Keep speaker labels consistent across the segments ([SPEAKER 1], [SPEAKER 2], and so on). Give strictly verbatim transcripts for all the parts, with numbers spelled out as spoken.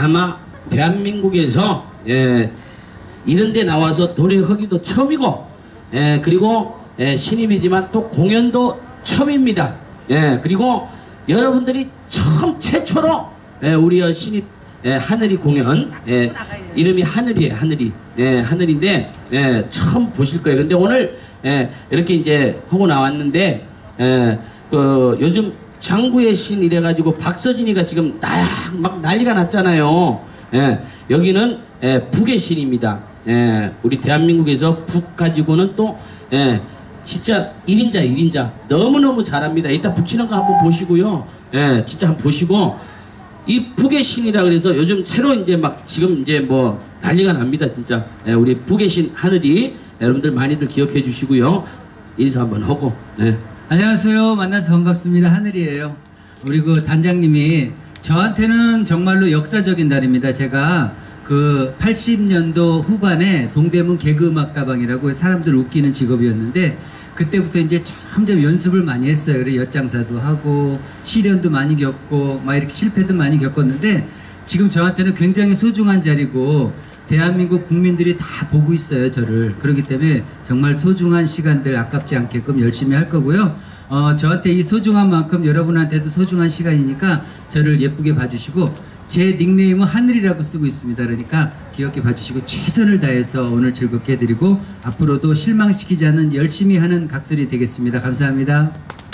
[SPEAKER 1] 아마 대한민국에서 예, 이런 데 나와서 노래하기도 처음이고 예, 그리고 예, 신입이지만 또 공연도 처음입니다. 예, 그리고 여러분들이 처음 최초로 예, 우리 신입 예, 하늘이 공연 예, 이름이 하늘이에요. 하늘이 예, 하늘인데 예, 처음 보실 거예요. 근데 오늘 예, 이렇게 이제 하고 나왔는데 예, 그 요즘 장구의 신 이래가지고 박서진이가 지금 나야 막 난리가 났잖아요. 예, 여기는 예, 북의 신입니다. 예, 우리 대한민국에서 북 가지고는 또 예, 진짜 일인자 일인자 너무너무 잘합니다. 이따 북 치는 거 한번 보시고요. 예, 진짜 한번 보시고 이 북의 신이라 그래서 요즘 새로 이제 막 지금 이제 뭐 난리가 납니다. 진짜 예, 우리 북의 신 하늘이 여러분들 많이들 기억해 주시고요. 인사 한번 하고 예.
[SPEAKER 2] 안녕하세요. 만나서 반갑습니다. 하늘이에요. 우리 그 단장님이 저한테는 정말로 역사적인 날입니다. 제가 그 팔십 년도 후반에 동대문 개그음악다방이라고 사람들 웃기는 직업이었는데 그때부터 이제 점점 연습을 많이 했어요. 그래 엿장사도 하고 시련도 많이 겪고 막 이렇게 실패도 많이 겪었는데 지금 저한테는 굉장히 소중한 자리고 대한민국 국민들이 다 보고 있어요. 저를. 그렇기 때문에 정말 소중한 시간들 아깝지 않게끔 열심히 할 거고요. 어, 저한테 이 소중한 만큼 여러분한테도 소중한 시간이니까 저를 예쁘게 봐주시고 제 닉네임은 하늘이라고 쓰고 있습니다. 그러니까 귀엽게 봐주시고 최선을 다해서 오늘 즐겁게 해드리고 앞으로도 실망시키지 않는 열심히 하는 각설이 되겠습니다. 감사합니다.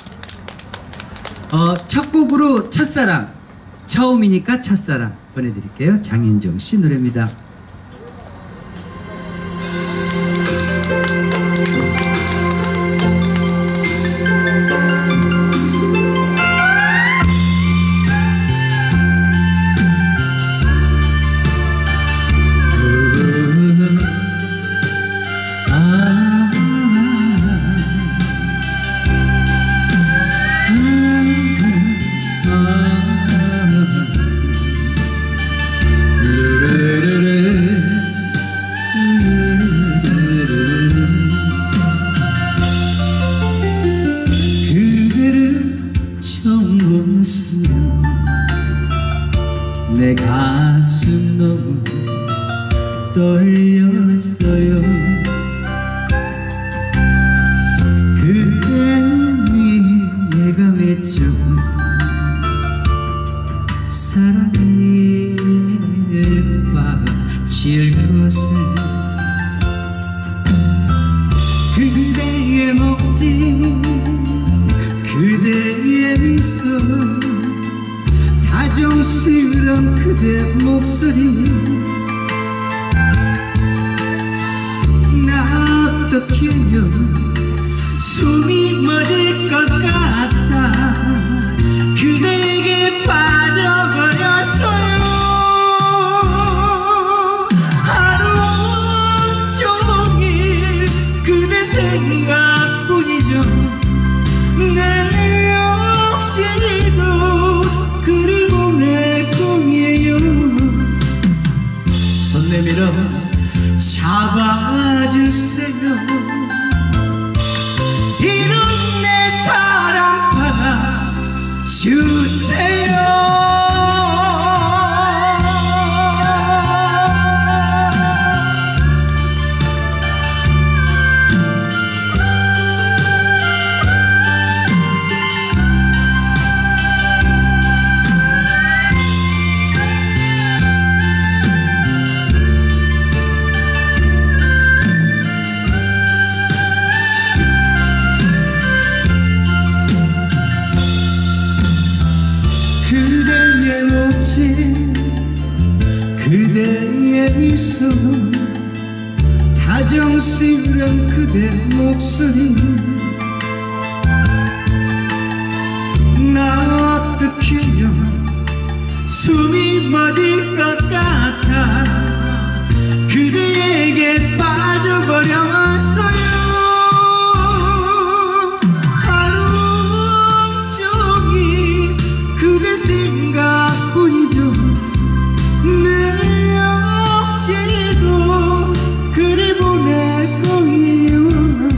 [SPEAKER 2] 어, 첫 곡으로 첫사랑, 처음이니까 첫사랑 보내드릴게요. 장윤정 씨 노래입니다. 내 가슴 너무 떨렸어요. 그대 위에 내가 맺죠 사랑에 빠질 것을 그대의 멋진 그대의 미소 다정스런 그대 목소리 나 어떡해요 숨이 멎을 것 같아 그대에게 빠져버렸어요 하루 종일 그대 생각뿐이죠 내 역시도 그를 보낼 거예요 손 내밀어 잡아주세요 이런 내 사랑 받아주세요 그대의 멋진 그대의 미소 다정스런 그대 목소리 나 어떡해요 숨이 멎을 것 같아 그대에게 빠져버렸어요 생각뿐이죠 내 역시도 그를 보낼 거예요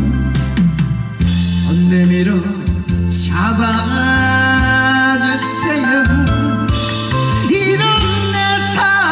[SPEAKER 2] 손 내밀어 잡아주세요 이런 내 사랑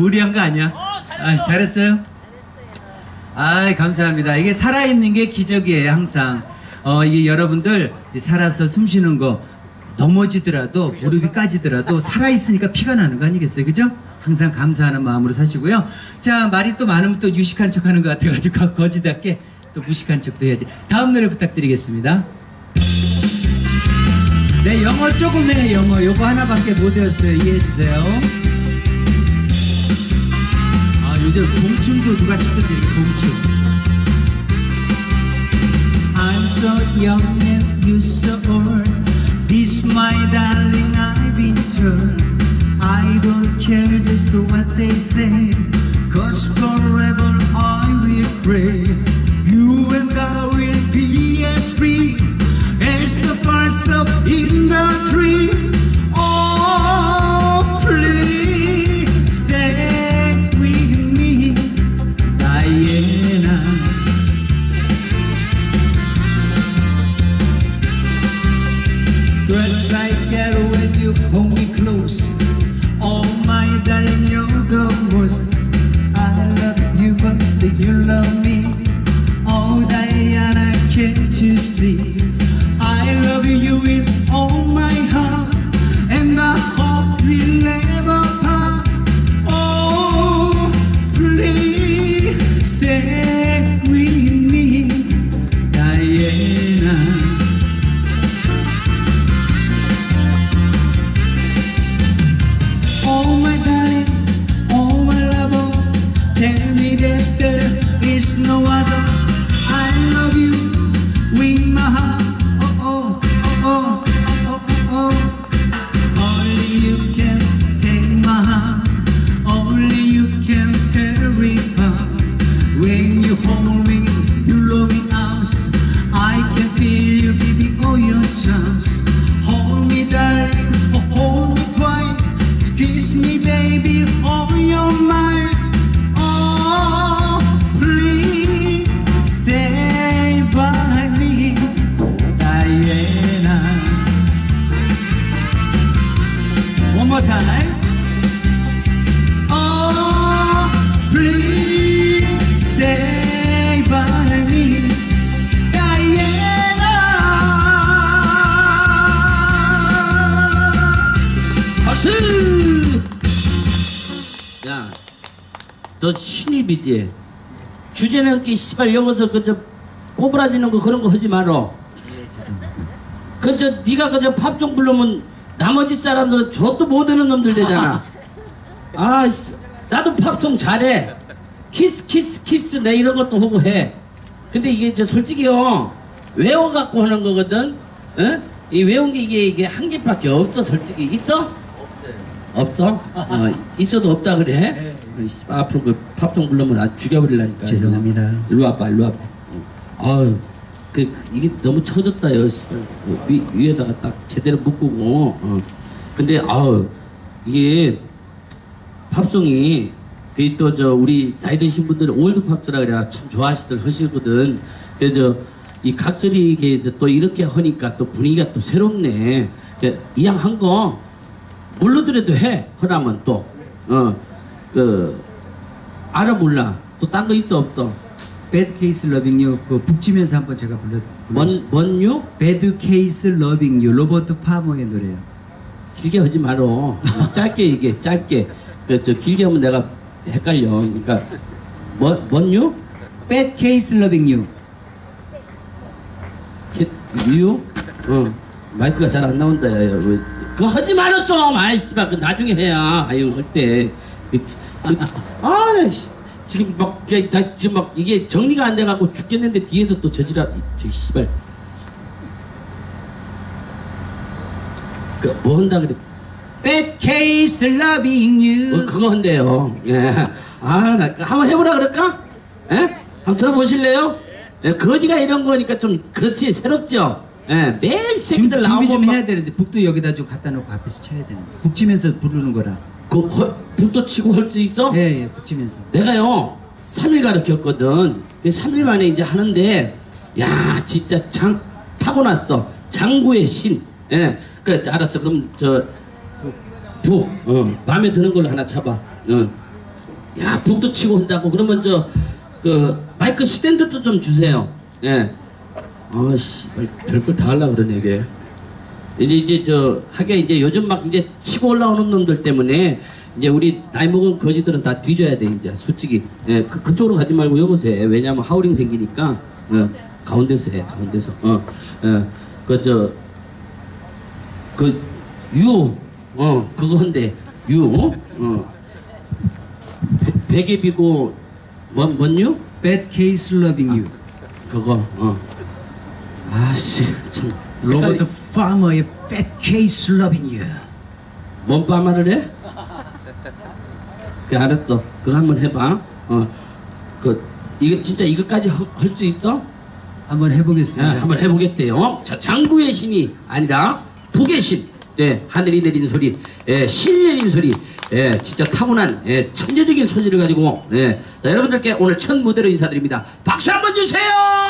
[SPEAKER 2] 무리한 거 아니야? 아, 잘했어요? 아, 감사합니다. 이게 살아있는 게 기적이에요, 항상. 어, 이게 여러분들 살아서 숨 쉬는 거 넘어지더라도 무릎이 까지더라도 살아있으니까 피가 나는 거 아니겠어요? 그죠? 항상 감사하는 마음으로 사시고요. 자, 말이 또 많으면 또 유식한 척 하는 것 같아가지고 거지답게 또 무식한 척도 해야지. 다음 노래 부탁드리겠습니다. 네, 영어 조금 해, 영어. 요거 하나밖에 못 외웠어요. 이해해주세요. 아, 요즘 공춤도 누가 춰드리는 공춤. I'm so young and you so old. This my darling I've been told. I don't care just what they say, cause forever I will pray. You and God will be as free as the first up in the tree. Oh, please stay with me, Diana. Just like that when you hold me close. Oh my darling, you're the most. I love you but you love me. Oh Diana, can't you see? I love you with all my heart, and I hope we'll never part. Oh, please stay with me, Diana. Oh my darling, oh my lover, tell me that there is no other. I love you with my heart. Oh oh oh oh oh oh. Only you can take my heart. Only you can tear it apart. When you hold me, you love me out. I can feel you giving all your chance. Hold me, darling, oh hold me twice. Kiss me, baby, on your mind. Oh, please stay by me, Diana. One more time. Oh, please stay by me, Diana.
[SPEAKER 1] 박수! 야, 너 신입이지? 주제 넘기 씨발 여기서 그저 꼬부라지는 거 그런 거 하지 말어. 그저 네가 그저 팝 좀 부르면 나머지 사람들은 저도 못하는 놈들 되잖아. 아, 씨, 나도 팝송 잘해. 키스 키스 키스 내 이런 것도 하고 해. 근데 이게 저 솔직히요 외워갖고 하는 거거든. 어? 이 외운 게 이게 이게 한 개밖에 없어. 솔직히 있어? 없어? 어, 있어도 없다 그래?
[SPEAKER 2] 네.
[SPEAKER 1] 앞으로 그 팝송 부르면 나 죽여버리려니까.
[SPEAKER 2] 죄송합니다.
[SPEAKER 1] 일로 와봐, 일로 와봐. 아유, 그, 그 이게 너무 처졌다, 여. 그 위, 위에다가 딱 제대로 묶고. 어. 근데 아유, 이게 팝송이 그 또 저 우리 나이 드신 분들 올드 팝스라 그래야 참 좋아하시들 하시거든. 그래서 이 각설이계에서 또 이렇게 하니까 또 분위기가 또 새롭네. 이왕 한 거. 물러들여도 해. 허라면 또. 어, 그, 알아 몰라. 또 딴 거 있어 없어?
[SPEAKER 2] Bad Case Loving You 그 북치면서 한번 제가 불러.
[SPEAKER 1] 뭔, 뭔유?
[SPEAKER 2] Bad Case Loving You 로버트 파머의 노래요.
[SPEAKER 1] 길게 하지 말어. 짧게 이게 짧게. 그, 저 길게 하면 내가 헷갈려. 그러니까, 뭐, 뭔유?
[SPEAKER 2] Bad Case Loving You.
[SPEAKER 1] 유? 어. 마이크가 잘 안 나온다. 야, 야. 그거 하지 말어 좀. 아이 씨발 그 나중에 해야. 아유 할 때. 아, 나 씨. 지금 막, 나 지금 막 이게 정리가 안 돼갖고 죽겠는데 뒤에서 또 저지라. 저 씨발. 그 뭐 한다 그래?
[SPEAKER 2] Bad Case Loving You.
[SPEAKER 1] 어, 그거 한대요. 예. 아, 나 한번 해보라 그럴까? 예? 한번 들어보실래요? 예, 거지가 이런 거니까 좀 그렇지 새롭죠. 예, 매일 새끼들
[SPEAKER 2] 준비 좀
[SPEAKER 1] 나오고
[SPEAKER 2] 해야 되는데 북도 여기다 좀 갖다 놓고 앞에서 쳐야 되는데 북치면서 부르는 거라.
[SPEAKER 1] 그 거, 북도 치고 할 수 있어?
[SPEAKER 2] 예, 예, 북치면서.
[SPEAKER 1] 내가요 삼 일 가르쳤거든. 삼 일 만에 이제 하는데 야 진짜 장 타고났어. 장구의 신. 예, 그래 알았어. 그럼 저 북, 어, 마음에 드는 걸로 하나 잡아. 어, 야 북도 치고 온다고 그러면 저 그 마이크 스탠드도 좀 주세요. 예. 아씨 별걸 다 하려고 그러네 이게. 이제 이제 저 하게 이제 요즘 막 이제 치고 올라오는 놈들 때문에 이제 우리 나이 먹은 거지들은 다 뒤져야 돼 이제 솔직히. 예. 그 그쪽으로 가지 말고 여기서 해. 왜냐면 하우링 생기니까. 예. 가운데서 해 가운데서. 어. 예. 그 저 그 유. 어 그건데 유. 어. 베개비고 뭔 뭔유?
[SPEAKER 2] Bad Case Loving You.
[SPEAKER 1] 그거. 어. 아씨 참.
[SPEAKER 2] 로버트 파머의 Bad Case Loving You.
[SPEAKER 1] 뭔 빠마를 해? 그 알았어. 그거 한번 해봐. 어. 그 이거 진짜 이거까지 할 수 있어?
[SPEAKER 2] 한번 해보겠습니다.
[SPEAKER 1] 네, 한번 해보겠대요. 자, 장구의 신이 아니라 북의 신. 네, 하늘이 내린 소리, 예, 신이 내린 소리, 예, 진짜 타고난 예, 천재적인 소질을 가지고, 예. 자, 여러분들께 오늘 첫 무대로 인사드립니다. 박수 한번 주세요.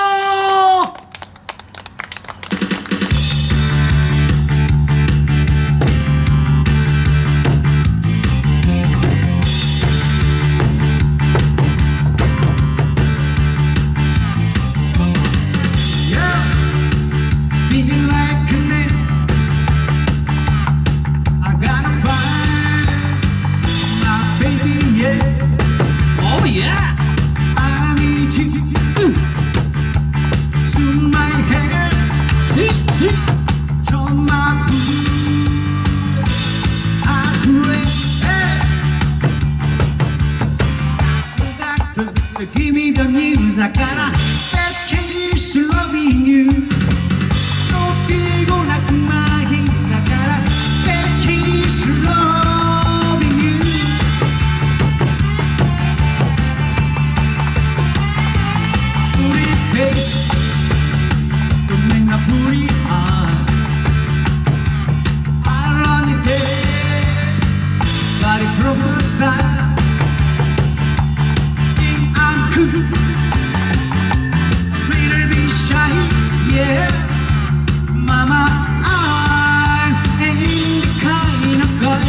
[SPEAKER 2] Give me the news, I got a bad case loving you. 또 빌고 나쁜 말이, I got a bad case loving you. 우리 페이스 끝내나 불이 아 알아니 돼 body proper style. Little bit shy, yeah, Mama, I ain't the kind of guy.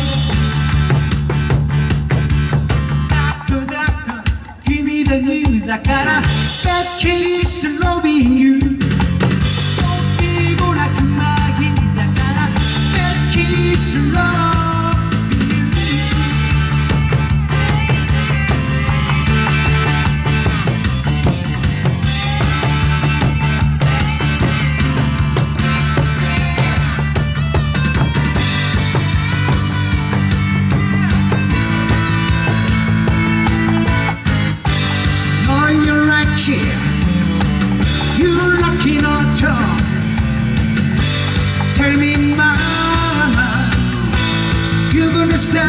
[SPEAKER 2] Doctor, doctor, give me the news. I got a bad case to loving you. Don't be gonna do my keys. I got a bad case to loving you. You're lucky not to tell me, mama, you're gonna stop.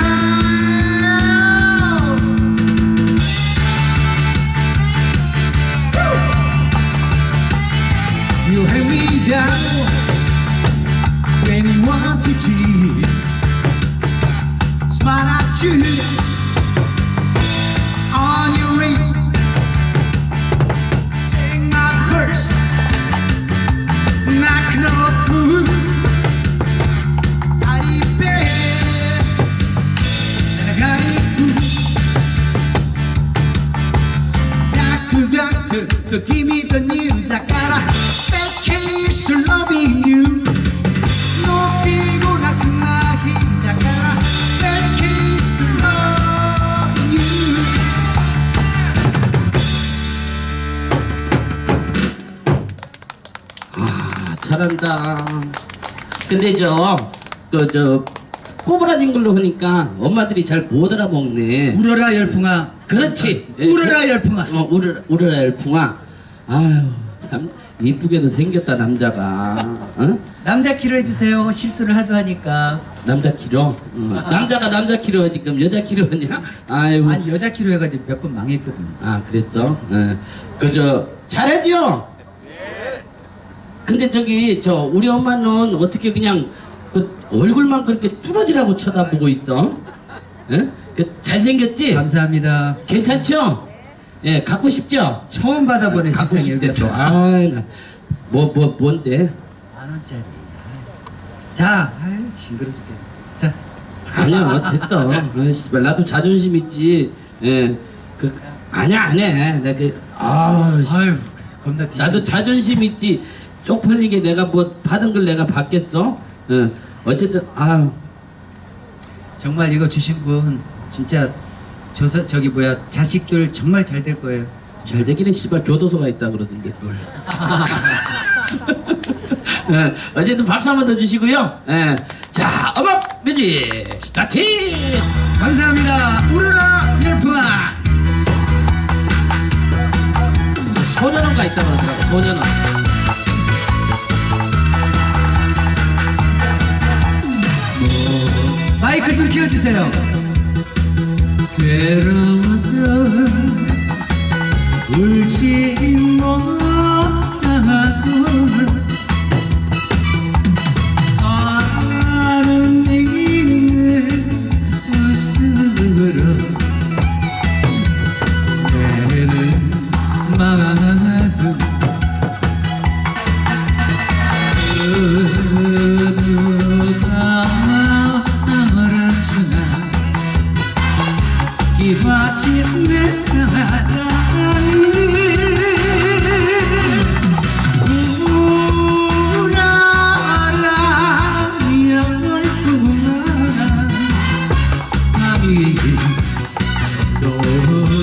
[SPEAKER 2] You held me down when you want to cheat. Smile at you on your ring. Knock no food, I need bed, and I got it. Doctor, doctor, to give me the news. I got a bad case of loving you. No people like my keys. I got a bad case of loving you.
[SPEAKER 1] 잘한다. 근데 저, 그, 저, 꼬부라진 걸로 하니까 엄마들이 잘 못 알아먹네.
[SPEAKER 2] 울어라 열풍아.
[SPEAKER 1] 그렇지.
[SPEAKER 2] 울어라 열풍아.
[SPEAKER 1] 어, 울어라, 울어라 열풍아. 아유, 참, 이쁘게도 생겼다, 남자가. 어?
[SPEAKER 2] 남자 키로 해주세요. 실수를 하도 하니까.
[SPEAKER 1] 남자 키로? 어. 남자가 남자 키로 하지, 그럼 여자 키로 하냐? 아이고.
[SPEAKER 2] 아니, 여자 키로 해가지고 몇 번 망했거든.
[SPEAKER 1] 아, 그랬어? 어. 그, 저, 잘하죠? 근데 저기 저 우리 엄마는 어떻게 그냥 그 얼굴만 그렇게 뚫어지라고 쳐다보고 있어? 예? 그 잘생겼지?
[SPEAKER 2] 감사합니다.
[SPEAKER 1] 괜찮죠? 예, 갖고 싶죠?
[SPEAKER 2] 처음 받아보는
[SPEAKER 1] 갖고
[SPEAKER 2] 세상에
[SPEAKER 1] 싶댔어.
[SPEAKER 2] 여기서.
[SPEAKER 1] 아, 뭐, 뭐, 뭔데?
[SPEAKER 2] 만 원짜리. 자, 아유, 징그러 죽겠네. 자.
[SPEAKER 1] 아니야, 됐어. 아이, 씨발, 나도 자존심 있지. 예, 그 아니야 안 해. 내가 그, 아, 씨.
[SPEAKER 2] 아유, 겁나 뒤.
[SPEAKER 1] 나도 자존심 있지. 쪽팔리게 내가 뭐 받은 걸 내가 받겠어? 예, 어쨌든 아,
[SPEAKER 2] 정말 이거 주신 분 진짜 조사 저기 뭐야 자식들 정말 잘 될 거예요.
[SPEAKER 1] 잘 되기는 씨발 교도소가 있다 그러던데 뭘. 예, 어쨌든 박수 한 번 더 주시고요. 예, 자 음악 뮤직 스타트.
[SPEAKER 2] 감사합니다. 우르라 헬프아.
[SPEAKER 1] 소년원가 있다 그러더라고. 소년원.
[SPEAKER 2] 마이크 좀 키워주세요. 괴로워도 울지 못하고 아는 이내 웃음으로 내는 마음 누가 알아주나 기막힌 내 사랑이 우라라 영원구나 밤이 도로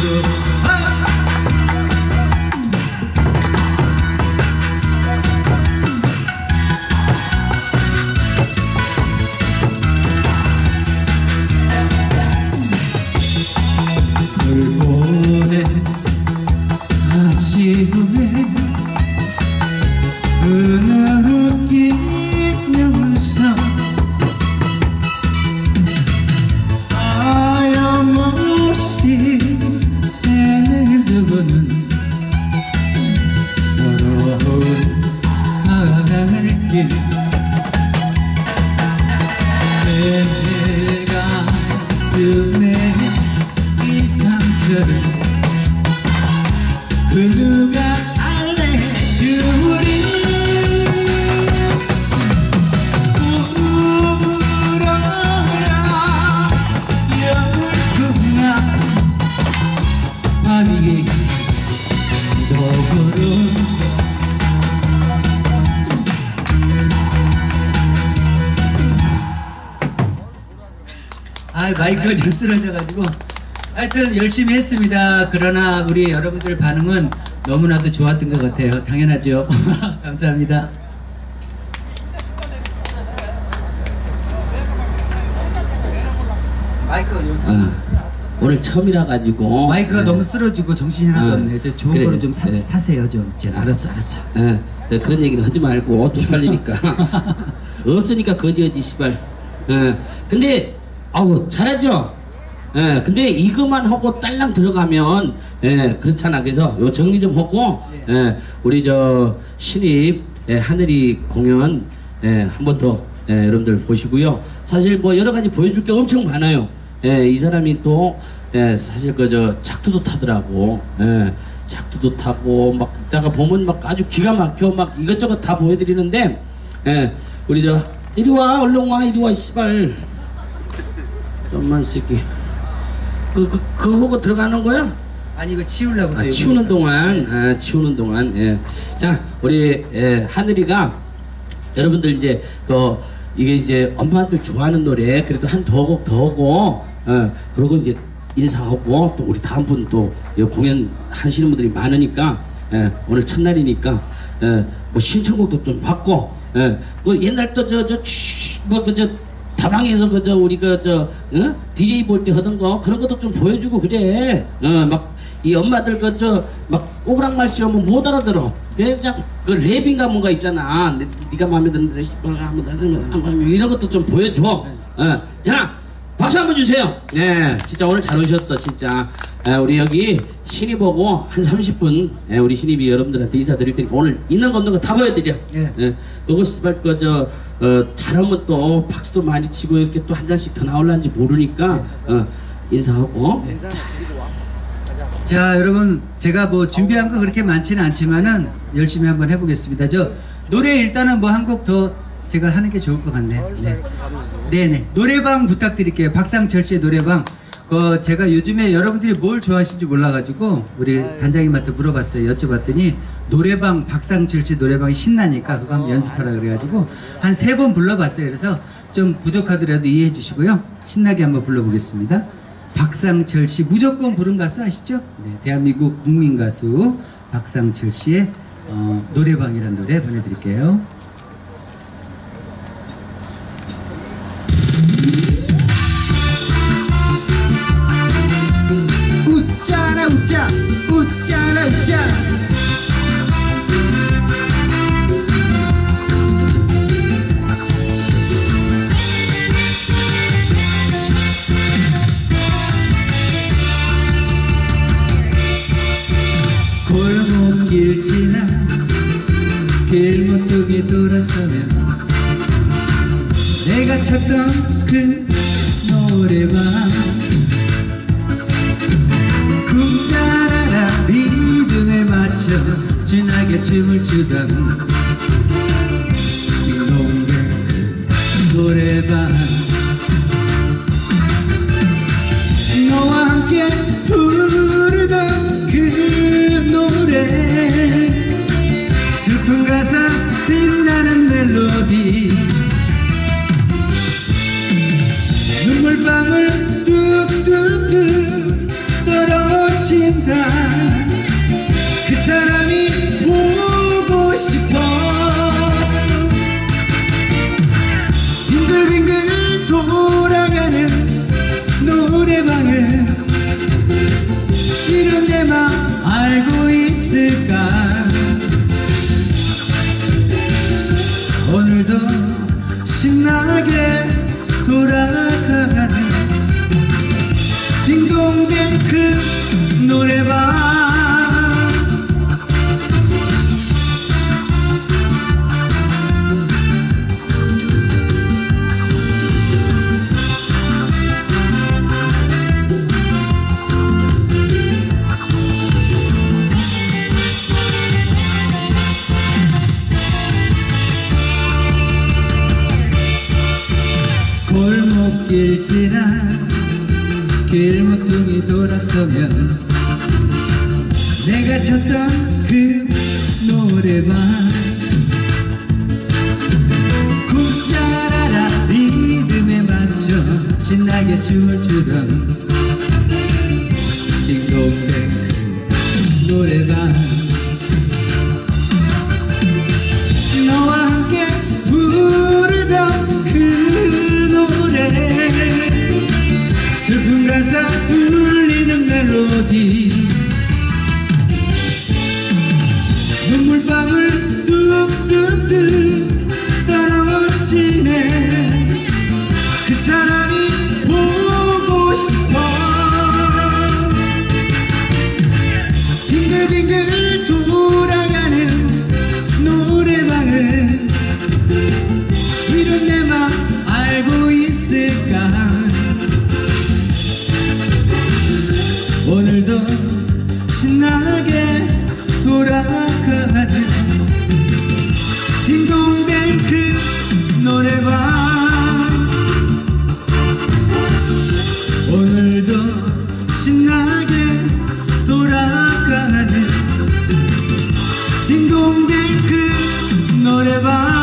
[SPEAKER 2] 불보네 아침에 흐느끼면서 하염없이 헤매고는 서러운 가을길 내 가슴에 이 상처를 그 누가 알려주리 울어라 영원구나 밤이 너그러 아 마이크가 좀 쓰러져가지고 하여튼 열심히 했습니다. 그러나 우리 여러분들 반응은 너무나도 좋았던 것 같아요. 당연하죠. 감사합니다. 마이크가 여기.
[SPEAKER 1] 어, 오늘 처음이라 가지고
[SPEAKER 2] 마이크가
[SPEAKER 1] 예.
[SPEAKER 2] 너무 쓰러지고 정신이 하나도
[SPEAKER 1] 어,
[SPEAKER 2] 없네요. 저 좋은
[SPEAKER 1] 그래,
[SPEAKER 2] 거로 좀 사,
[SPEAKER 1] 그래.
[SPEAKER 2] 사세요 좀. 제가.
[SPEAKER 1] 알았어 알았어. 예, 예, 그런 얘기는 하지 말고 쪽팔리니까. 없으니까 거지어지 씨발. 예, 근데 아우 잘하죠. 예, 근데 이것만 하고 딸랑 들어가면 예, 그렇잖아. 그래서 요 정리 좀 하고 예, 우리 저 신입 예, 하늘이 공연 예, 한 번 더 예, 여러분들 보시고요. 사실 뭐 여러 가지 보여줄 게 엄청 많아요. 예, 이 사람이 또 예, 사실 그 저 작두도 타더라고. 예, 작두도 타고 막 이따가 보면 막 아주 기가 막혀 막 이것저것 다 보여드리는데 예, 우리 저 이리 와 얼른 와 이리 와 씨발 좀만 새끼. 그, 그, 그거 하고 들어가는 거야?
[SPEAKER 2] 아니 이거 치우려고.
[SPEAKER 1] 아, 치우는 동안, 아, 치우는 동안, 예. 자, 우리, 예, 하늘이가, 여러분들 이제, 그, 이게 이제 엄마한테 좋아하는 노래, 그래도 한 더 곡 더 하고, 어, 그러고 이제 인사하고, 또 우리 다음 분 또, 공연 하시는 분들이 많으니까, 예, 오늘 첫날이니까, 예, 뭐 신청곡도 좀 받고, 예, 그 옛날 또 저, 저, 뭐, 그, 저, 다방에서 그저 우리 그저 어? 디제이 볼 때 하던 거 그런 것도 좀 보여주고 그래. 어 막 이 엄마들 그저 막 꼬부랑말씨 하면 못 알아들어. 그냥 그 랩인가 뭔가 있잖아. 네, 네가 마음에 드는데 이런 것도 좀 보여줘. 어. 자 박수 한번 주세요. 네, 진짜 오늘 잘 오셨어 진짜. 에, 우리 여기 신입 보고 한 삼십 분 에, 우리 신입이 여러분들한테 인사드릴 테니까 오늘 있는 거 없는 거 다 보여드려.
[SPEAKER 2] 예.
[SPEAKER 1] 예, 그거 씨발 그저 어, 잘하면 또 박수도 많이 치고 이렇게 또 한 잔씩 더 나올란지 모르니까 어, 인사하고.
[SPEAKER 2] 자 여러분 제가 뭐 준비한 거 그렇게 많지는 않지만은 열심히 한번 해보겠습니다. 저 노래 일단은 뭐 한 곡 더 제가 하는 게 좋을 것 같네요. 네. 네네 노래방 부탁드릴게요. 박상철 씨의 노래방 그 제가 요즘에 여러분들이 뭘 좋아하시는지 몰라가지고 우리 단장님한테 물어봤어요. 여쭤봤더니 노래방 박상철 씨 노래방이 신나니까 그거 한번 연습하라 그래가지고 한 세 번 불러봤어요. 그래서 좀 부족하더라도 이해해 주시고요. 신나게 한번 불러보겠습니다. 박상철 씨 무조건 부른 가수 아시죠? 네, 대한민국 국민 가수 박상철 씨의 어, 노래방이라는 노래 보내드릴게요. 웃자라 웃자 웃자라 웃자 골목길 지나 길모퉁이 돌아서면 내가 찾던 그 노래방 쿵짜라라 리듬에 맞춰 진하게 춤을 추던 딩동댕 노래방 너와 함께 부르던 그 노래 슬픈 가사 빛나는 멜로디 눈물방울 뚝뚝뚝 떨어진다 그 사람이 보고 싶어 빙글빙글 돌아가는 노래방을 이런 내맘 알고 있을까 오늘도 신나게 돌아가는 딩동댕 그 노래방 골목길 지나 길모퉁이 돌아서면 내가 찾던 그 노래방 쿵짜라라 리듬에 맞춰 신나게 춤을 추던 딩동댕 그 노래방 너와 함께 부르던 그 노래 슬픈 가사 울리는 멜로디 눈물방울 뚝뚝뚝 떨어지네 그 사람이 보고 싶어 빙글빙글 돌아가는 노래방을 이런 내 맘 알고 있을까 오늘도 신나게 돌아가는 딩동댕 그 노래방 오늘도 신나게 돌아가는 딩동댕 그 노래방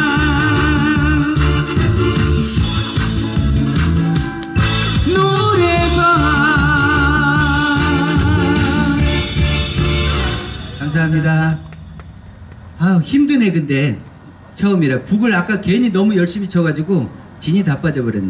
[SPEAKER 2] 감사합니다. 아 힘드네. 근데 처음이라 북을 아까 괜히 너무 열심히 쳐가지고 진이 다 빠져버렸네.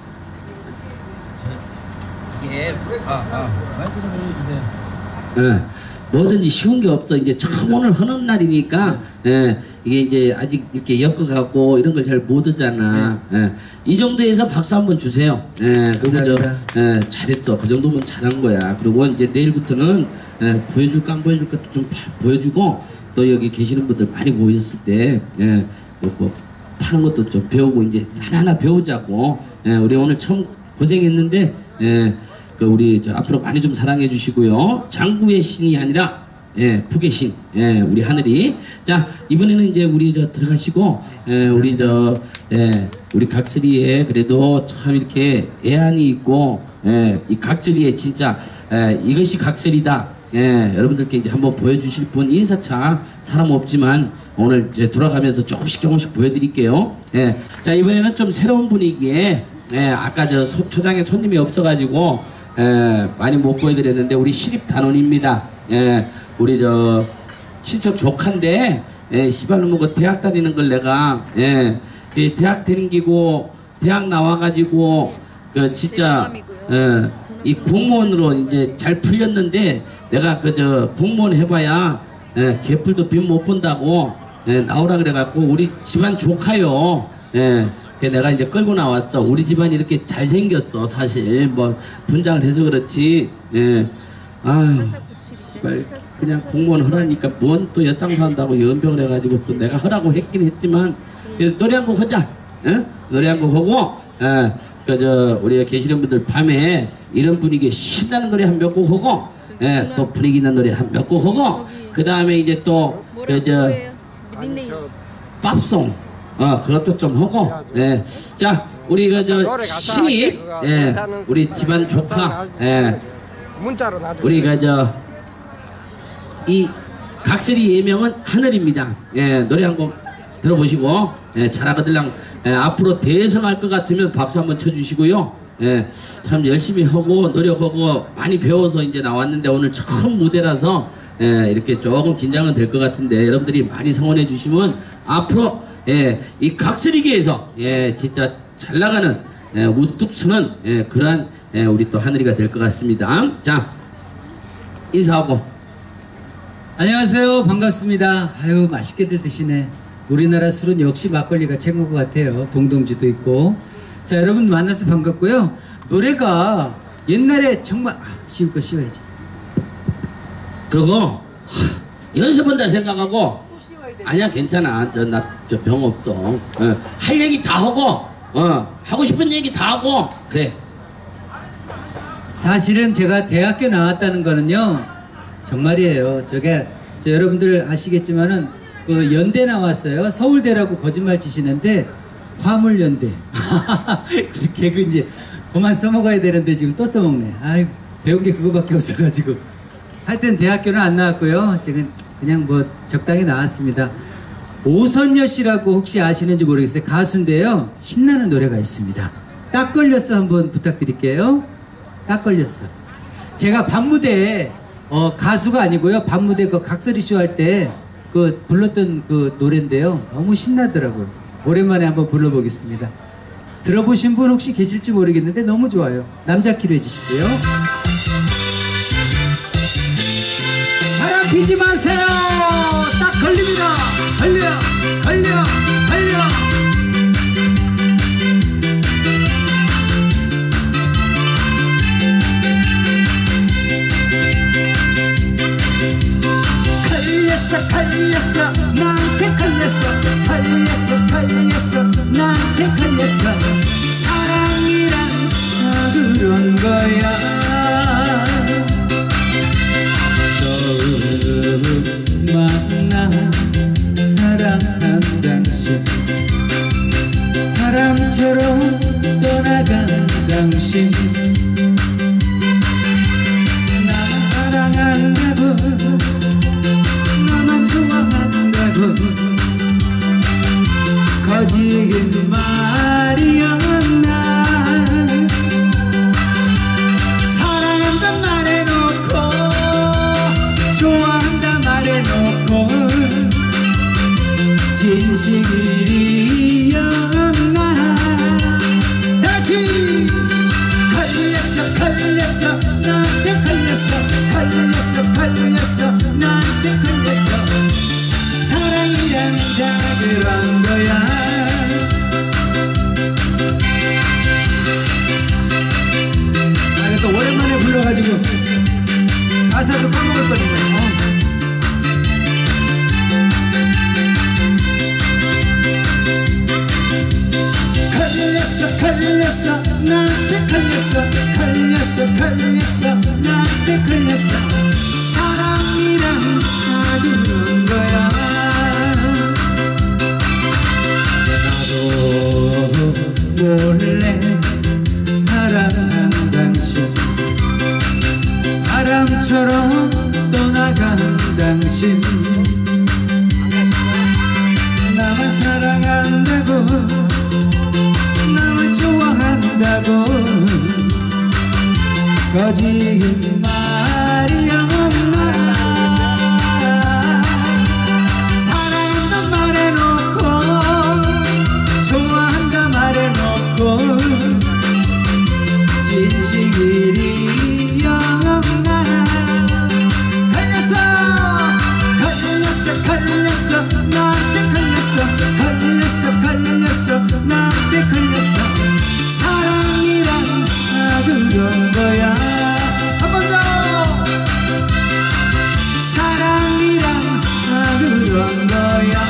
[SPEAKER 1] 이게 아아 마이크 좀 올려주세요. 네, 뭐든지 쉬운 게 없어. 이제 처음 오늘 하는 날이니까 예, 이게 이제 아직 이렇게 엮어갖고 이런 걸 잘 못 하잖아. 네. 예, 이 정도에서 박수 한번 주세요. 예, 그리고 저 예, 잘했어. 그 정도면 잘한 거야. 그리고 이제 내일부터는 예, 보여줄까 안 보여줄까 좀 보여주고 또 여기 계시는 분들 많이 모였을 때 예, 뭐 파는 것도 좀 배우고 이제 하나하나 배우자고. 예, 우리 오늘 처음 고생했는데 예, 그 우리 저 앞으로 많이 좀 사랑해 주시고요. 장구의 신이 아니라 예, 푸계신, 예, 우리 하늘이. 자, 이번에는 이제 우리 저 들어가시고, 예, 우리 저, 예, 우리 각설이에 그래도 참 이렇게 애안이 있고, 예, 이 각설이에 진짜, 예, 이것이 각설이다. 예, 여러분들께 이제 한번 보여주실 분 인사차 사람 없지만 오늘 이제 돌아가면서 조금씩 조금씩 보여드릴게요. 예, 자, 이번에는 좀 새로운 분위기에, 예, 아까 저 소, 초장에 손님이 없어가지고, 예, 많이 못 보여드렸는데 우리 신입 단원입니다. 예, 우리 저 친척 조카인데 예, 시발놈의 그 대학 다니는 걸 내가 예, 이 대학 다니고 대학 나와가지고 그 진짜 예, 이 공무원으로 이제 잘 풀렸는데 내가 그저 공무원 해봐야 예, 개풀도 빚 못 본다고 예, 나오라 그래갖고 우리 집안 조카요. 예, 내가 이제 끌고 나왔어. 우리 집안이 이렇게 잘생겼어. 사실 뭐 분장을 해서 그렇지. 예, 아유. 씨발 그냥 공무원 하라니까 뭔 또 엿장사 한다고 연병을 해가지고 또 내가 하라고 했긴 했지만 노래 한 곡 하자. 예? 노래 한 곡 하고 예, 그저 우리가 계시는 분들 밤에 이런 분위기에 신나는 노래 한 몇 곡 하고 예, 또 분위기 있는 노래 한 몇 곡 하고 그 다음에 이제 또 그저 팝송 어 그것도 좀 하고 예. 자 우리 그저 신입 예, 우리 집안 조카 예, 우리 그저 이 각설이 예명은 하늘입니다. 예, 노래 한 곡 들어보시고 예, 잘하거들랑 예, 앞으로 대성할 것 같으면 박수 한번 쳐주시고요. 예, 참 열심히 하고 노력하고 많이 배워서 이제 나왔는데 오늘 처음 무대라서 예, 이렇게 조금 긴장은 될 것 같은데 여러분들이 많이 성원해 주시면 앞으로 예, 이 각설이계에서 예, 진짜 잘 나가는 예, 우뚝 서는 예, 그러한 예, 우리 또 하늘이가 될 것 같습니다. 자 인사하고.
[SPEAKER 2] 안녕하세요. 반갑습니다. 아유 맛있게들 드시네. 우리나라 술은 역시 막걸리가 최고인 것 같아요. 동동주도 있고. 자 여러분 만나서 반갑고요. 노래가 옛날에 정말 아, 씌울 거 씌워야지.
[SPEAKER 1] 그거 연습한다 생각하고 아니야 괜찮아. 저 나 저 병 없어. 어, 할 얘기 다 하고 어, 하고 싶은 얘기 다 하고 그래.
[SPEAKER 2] 사실은 제가 대학교 나왔다는 거는요. 정말이에요. 저게 저 여러분들 아시겠지만은 그 연대 나왔어요. 서울대라고 거짓말 치시는데 화물연대. 개그 이제 그만 써먹어야 되는데 지금 또 써먹네. 아이 배운 게 그거밖에 없어가지고. 하여튼 대학교는 안 나왔고요. 지금 그냥 뭐 적당히 나왔습니다. 오선여 씨라고 혹시 아시는지 모르겠어요. 가수인데요. 신나는 노래가 있습니다. 딱 걸렸어 한번 부탁드릴게요. 딱 걸렸어. 제가 밤무대에 어, 가수가 아니고요. 밤무대 그 각설이쇼 할 때 그 불렀던 그 노래인데요. 너무 신나더라고요. 오랜만에 한번 불러보겠습니다. 들어보신 분 혹시 계실지 모르겠는데 너무 좋아요. 남자 키로 해주시고요. 바람 피지 마세요. 딱 걸립니다. 걸려, 걸려, 걸려. 걸렸어 나한테 걸렸어 걸렸어 걸렸어 나한테 걸렸어 사랑이란 다 그런 거야 처음 만나 사랑한 당신 바람처럼 떠나간 당신 나 사랑한다고 좋아한다고 거짓말이었나 사랑한다 말해놓고 좋아한다 말해놓고 진실이었나 다시 걸렸어 걸렸어 나한테 걸렸어 걸렸어 걸렸어 나한테 걸렸어 사랑이란 다 그런 거야 아 이거 또 오랜만에 불러가지고 가사도 까먹을 뻔했네 어. 걸렸어 걸렸어 나한테 걸렸어 걸렸어 걸렸어 나한테 걸렸어 사랑 그런 거야. 나도 몰래 사랑한 당신, 바람처럼 떠나간 당신, 나만 사랑한다고, 나만 좋아한다고 거짓말이었나. 사랑한다 말해놓고, 좋아한다 말해놓고 진실이었나. 걸렸어 걸렸어 걸렸어 나한테 걸렸어. 걸렸어 걸렸어 나한테 걸렸어. 사랑이란 다 그런 거야. 한 번 더. 사랑이란 다 그런 거야.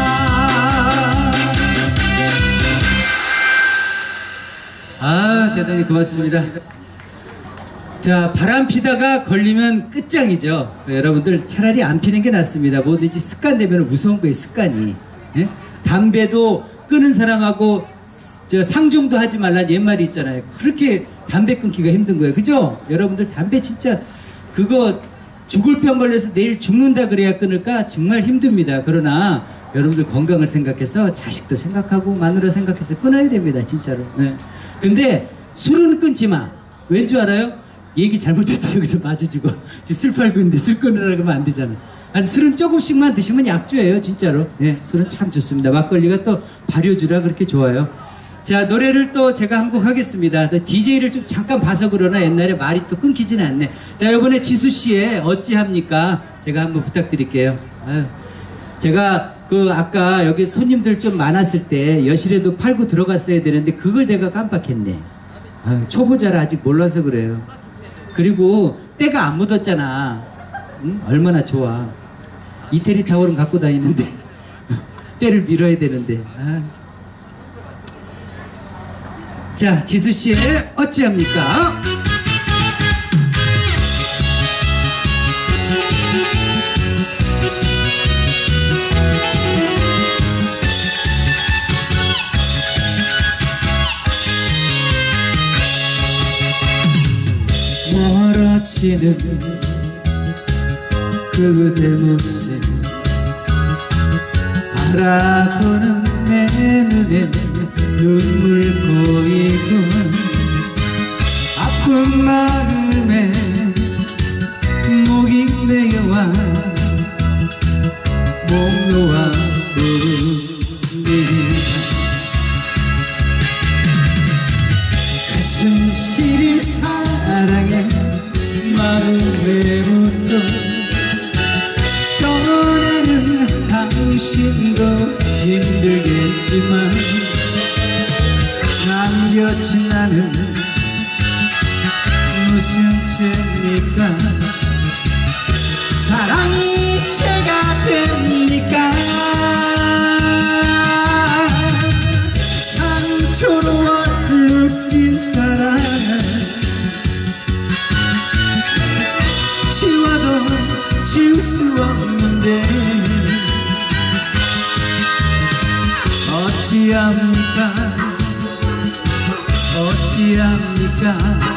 [SPEAKER 2] 아, 대단히 고맙습니다. 자, 바람 피다가 걸리면 끝장이죠. 여러분들 차라리 안 피는 게 낫습니다. 뭐든지 습관 되면 무서운 거예요, 습관이. 예? 담배도 끊은 사람하고 저 상종도 하지 말라는 옛말이 있잖아요. 그렇게 담배 끊기가 힘든 거예요. 그죠? 여러분들 담배 진짜 그거 죽을 병 걸려서 내일 죽는다 그래야 끊을까? 정말 힘듭니다. 그러나 여러분들 건강을 생각해서 자식도 생각하고 마누라 생각해서 끊어야 됩니다. 진짜로. 네. 근데 술은 끊지 마. 왠 줄 알아요? 얘기 잘못했다 여기서 맞아주고 술 팔고 있는데 술 끊으라고 하면 안 되잖아. 아니, 술은 조금씩만 드시면 약주예요. 진짜로. 네, 술은 참 좋습니다. 막걸리가 또 발효주라 그렇게 좋아요. 자, 노래를 또 제가 한 곡 하겠습니다. 디제이를 좀 잠깐 봐서 그러나 옛날에 말이 또 끊기지는 않네. 자, 이번에 지수씨의 어찌합니까? 제가 한번 부탁드릴게요. 아유, 제가 그 아까 여기 손님들 좀 많았을 때 여실에도 팔고 들어갔어야 되는데 그걸 내가 깜빡했네. 아유, 초보자라 아직 몰라서 그래요. 그리고 때가 안 묻었잖아. 응? 얼마나 좋아. 이태리 타월은 갖고 다니는데 때를 밀어야 되는데. 아. 자, 지수씨의 어찌합니까? 멀어지는 그대 모습 바라보는 내 눈에 눈물 고이고 아픈 마음에 목이 메여와 목 놓아 부르니 가슴 시린 사랑에 마음에 묻어 떠나는 당신도 힘들겠지만 남겨진 나는 무슨 죄입니까? 사랑이 죄가 됩니까? 상처로 얼룩진 사랑 지워도 지울 수 없는데 어찌합니까? 어찌합니까?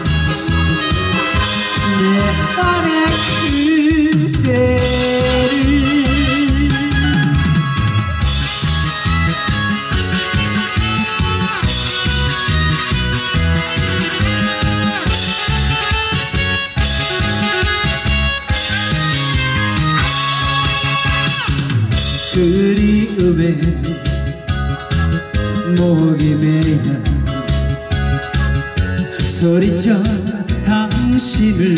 [SPEAKER 2] 내 안에 그대를 그리움에 목이 메여 소리쳐 당신을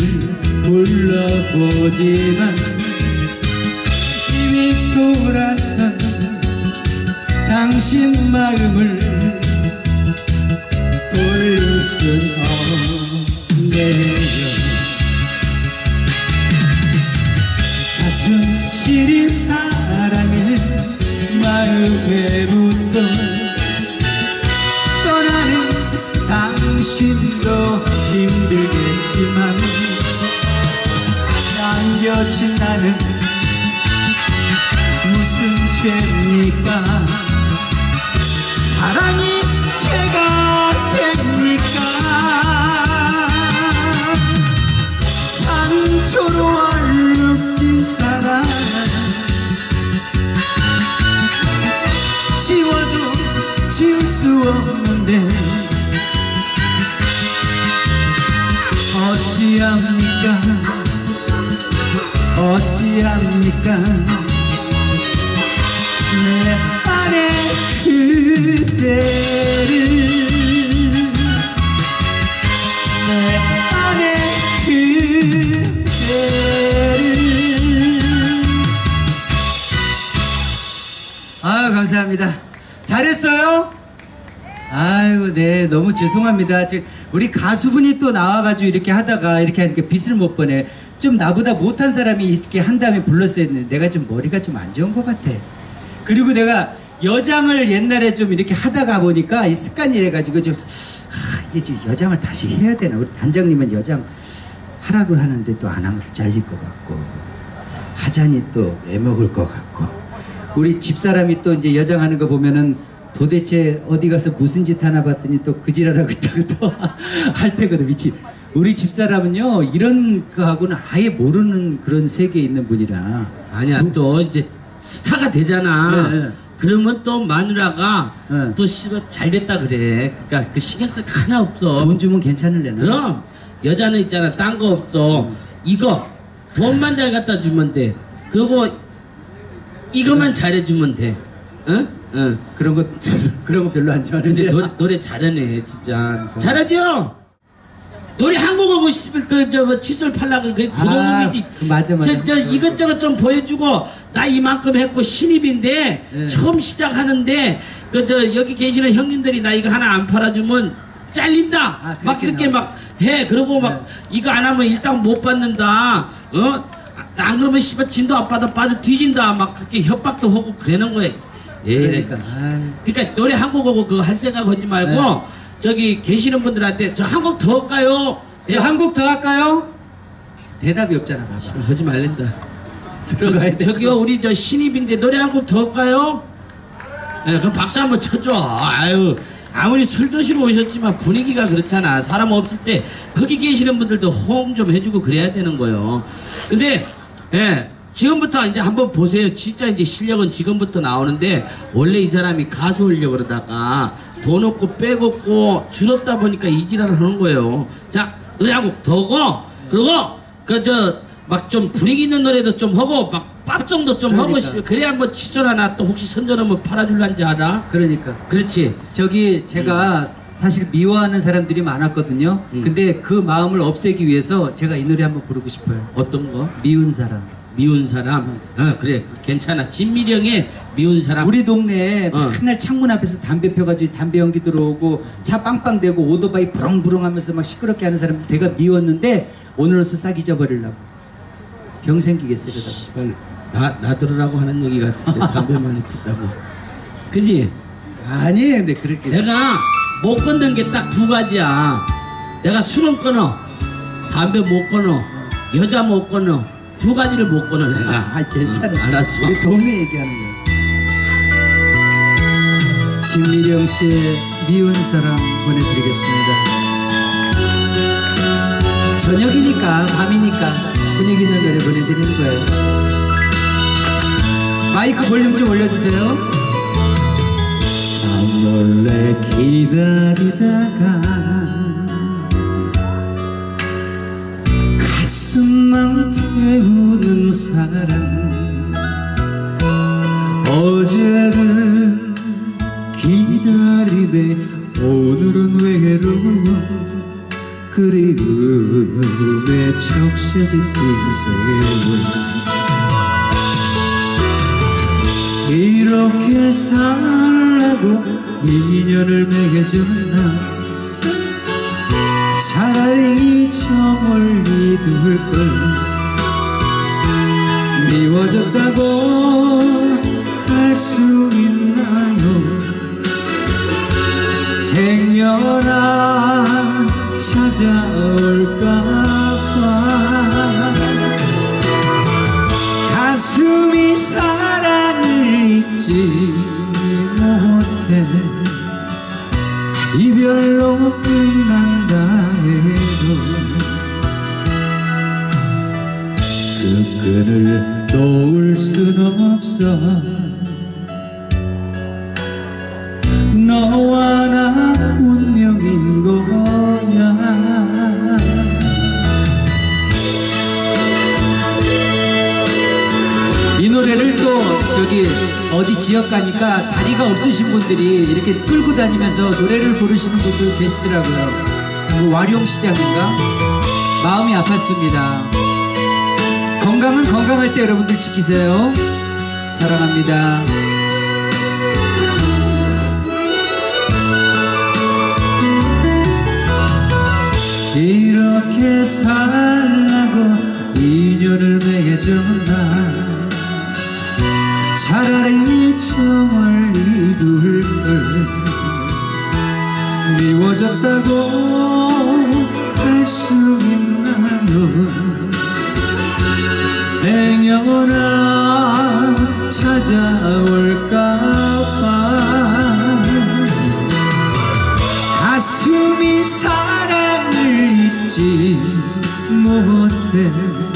[SPEAKER 2] 불러보지만 이미 돌아선 당신 마음을 돌릴 순 없네요. 가슴 시린 사랑에 마음에 묻어 떠나는 당신도 힘들겠지만 남겨진 나는 건데 어찌합니까 어찌합니까 내 안에 그대를 내 안에 그대를 아유 감사합니다. 잘했어요? 아이고 네 너무 죄송합니다. 저, 우리 가수분이 또 나와가지고 이렇게 하다가 이렇게 하니까 빛을 못 보네. 좀 나보다 못한 사람이 이렇게 한 다음에 불렀어야 했는데 내가 좀 머리가 좀 안 좋은 것 같아. 그리고 내가 여장을 옛날에 좀 이렇게 하다가 보니까 이 습관이 돼가지고 좀 하, 이게 좀 여장을 다시 해야 되나. 우리 단장님은 여장 하라고 하는데 또 안 하면 또 잘릴 것 같고 하자니 또 애먹을 것 같고 우리 집사람이 또 이제 여장하는 거 보면은 도대체 어디 가서 무슨 짓 하나 봤더니 또 그 지랄하고 있다고 또 할 때거든. 미치. 우리 집사람은요 이런 거하고는 아예 모르는 그런 세계에 있는 분이라.
[SPEAKER 1] 아니야 그, 또 이제 스타가 되잖아.
[SPEAKER 2] 네, 네.
[SPEAKER 1] 그러면 또 마누라가
[SPEAKER 2] 네.
[SPEAKER 1] 또 씨발 잘 됐다 그래. 그러니까 그 신경 쓸 거 하나 없어.
[SPEAKER 2] 돈 주면 괜찮을래나?
[SPEAKER 1] 그럼 여자는 있잖아 딴 거 없어. 음. 이거 돈만 잘 갖다 주면 돼. 그리고 이것만 잘해주면 돼. 응? 응.
[SPEAKER 2] 그런 거 그런 거 별로 안 좋아하는데.
[SPEAKER 1] 근데 노래, 노래 잘하네 진짜. 잘하죠? 노래 한국어고 씨발 그저 뭐 칫솔 팔락을 그 도둑놈이지.
[SPEAKER 2] 아, 맞아 맞아.
[SPEAKER 1] 저, 저 이것저것 좀 보여주고 나 이만큼 했고 신입인데
[SPEAKER 2] 네.
[SPEAKER 1] 처음 시작하는데 그 저 여기 계시는 형님들이 나 이거 하나 안 팔아주면 잘린다.
[SPEAKER 2] 아,
[SPEAKER 1] 막 이렇게
[SPEAKER 2] 나왔어.
[SPEAKER 1] 막 해. 그러고 막
[SPEAKER 2] 네.
[SPEAKER 1] 이거 안 하면 일당 못 받는다. 어? 안 그러면 씨발 진도 안 받아 빠져 뒤진다. 막 그렇게 협박도 하고 그러는 거야. 예.
[SPEAKER 2] 그러니까.
[SPEAKER 1] 그러니까 노래 한국어고 그거 할 생각 하지 말고
[SPEAKER 2] 네.
[SPEAKER 1] 저기 계시는 분들한테 저 한 곡 더 할까요?
[SPEAKER 2] 저 한 곡 더 할까요? 대답이 없잖아. 봐봐.
[SPEAKER 1] 하지 말랜다.
[SPEAKER 2] 들어가야 돼.
[SPEAKER 1] 저기요 우리 저 신입인데 노래 한 곡 더 할까요? 네, 그럼 박수 한번 쳐줘. 아유 아무리 술 드시러 오셨지만 분위기가 그렇잖아. 사람 없을 때 거기 계시는 분들도 호응 좀 해주고 그래야 되는 거예요. 근데 예 지금부터 이제 한번 보세요. 진짜 이제 실력은 지금부터 나오는데 원래 이 사람이 가수 하려고 그러다가 돈 없고 빼먹고 준 없다 보니까 이지랄을 하는 거예요. 자 노래 한 곡 더고 그리고 그 저 막 좀 분위기 있는 노래도 좀 하고 막 팝송도 좀
[SPEAKER 2] 그러니까.
[SPEAKER 1] 하고 그래야 뭐 칫솔 하나 또 혹시 선전하면 팔아줄란지 알아?
[SPEAKER 2] 그러니까.
[SPEAKER 1] 그렇지.
[SPEAKER 2] 저기 제가 음. 사실 미워하는 사람들이 많았거든요.
[SPEAKER 1] 음.
[SPEAKER 2] 근데 그 마음을 없애기 위해서 제가 이 노래 한번 부르고 싶어요.
[SPEAKER 1] 어떤 거?
[SPEAKER 2] 미운 사람.
[SPEAKER 1] 미운 사람. 어 그래 괜찮아. 진미령의 미운 사람.
[SPEAKER 2] 우리 동네에
[SPEAKER 1] 어.
[SPEAKER 2] 맨날 창문 앞에서 담배 펴가지고 담배 연기 들어오고 차 빵빵 대고 오토바이 부렁부렁 하면서 막 시끄럽게 하는 사람들 내가 미웠는데 오늘로서 싹 잊어버리려고. 병 생기겠어 이러다가.
[SPEAKER 1] 나, 나 들으라고 하는 얘기 같은데 담배 많이 피다고. 그지?
[SPEAKER 2] 아니 근데 그렇게
[SPEAKER 1] 내가 못 끊는 게 딱 두 가지야. 내가 술은 끊어. 담배 못 끊어. 여자 못 끊어. 두 가지를 못 끊어 내가.
[SPEAKER 2] 아 괜찮아.
[SPEAKER 1] 응, 알았어.
[SPEAKER 2] 우리 동네 얘기하는 거야. 진미령 씨의 미운 사람 보내드리겠습니다. 저녁이니까 밤이니까 분위기 있는 노래 보내드리는 거예요. 마이크 볼륨 좀 올려주세요. 나 몰래 기다리다가 가슴만 태우는 사람 어제는 기다리되 오늘은 외로워 그리움에 적셔진 인생을 이렇게 살라고 인연을 맺어줬나 차라리 저 멀리 둘걸 미워졌다고 할 수 있나요 행여나 찾아올까봐 가슴이 사랑을 잊지 못해 이별로 끝난다 해도 그 끈을 놓을 순 없어 너와 나 어디 지역 가니까 다리가 없으신 분들이 이렇게 끌고 다니면서 노래를 부르시는 분들 계시더라고요. 뭐 와룡시장인가? 마음이 아팠습니다. 건강은 건강할 때 여러분들 지키세요. 사랑합니다. 이렇게 살라고 인연을 맺었나. 차라리 정말 이둘 미워졌다고 할 수 있나요? 행여나 찾아올까봐 가슴이 사랑을 잊지 못해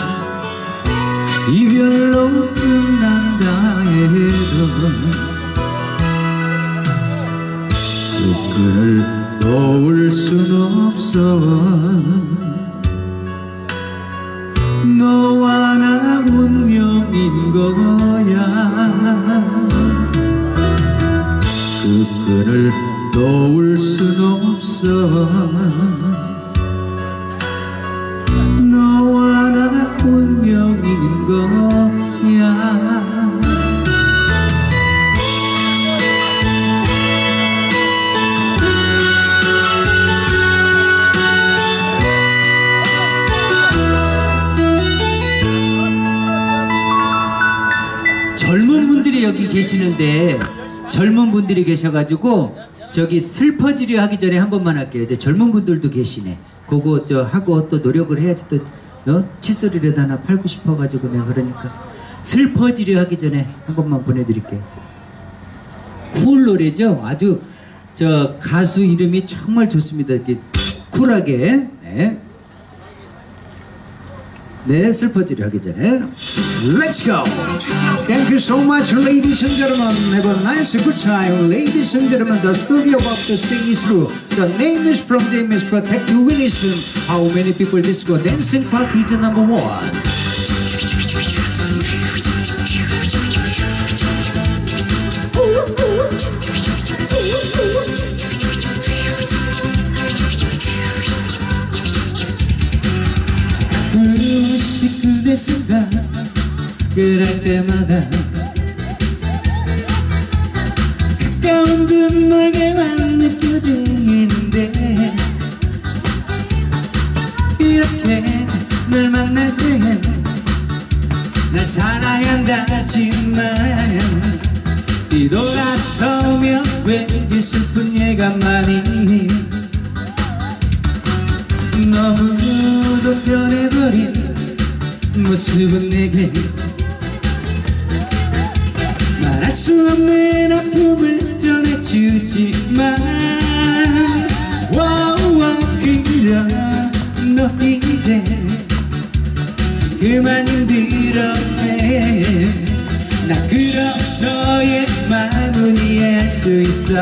[SPEAKER 2] 이별로 끝난다 해도 그 끈을 놓을 순 없어. 너와 나 운명인 거야. 그 끈을 놓을 순 없어. 너와 나 운명인 거야. 젊은 분들이 여기 계시는데 젊은 분들이 계셔가지고 저기 슬퍼지려 하기 전에 한 번만 할게요. 이제 젊은 분들도 계시네. 그거 저 하고 또 노력을 해야지 또 어? 칫솔이라도 하나 팔고 싶어가지고 내가 그러니까 슬퍼지려 하기 전에 한 번만 보내드릴게요. 쿨 노래죠. 아주 저 가수 이름이 정말 좋습니다. 이렇게 쿨하게. 네. 네, 슬퍼지려 하기 전에 Let's go! Thank you so much, ladies and gentlemen. Have a nice good time. Ladies and gentlemen, the story about the sing is true. The name is from James Protect You will listen. How many people disco dancing party is number one? 그대 생각 그럴 때마다 가까운 듯 멀게만 느껴지는데 이렇게 널 만날 땐 날 살아야 한다지만 뒤돌아서면 왠지 슬픈 예감만이 너무도 변해버린 모습은 내게 말할 수 없는 아픔을 전해주지만 와우와 그려 너 이제 그만 힘들어해. 나 그러 너의 마음은 이해할 수 있어.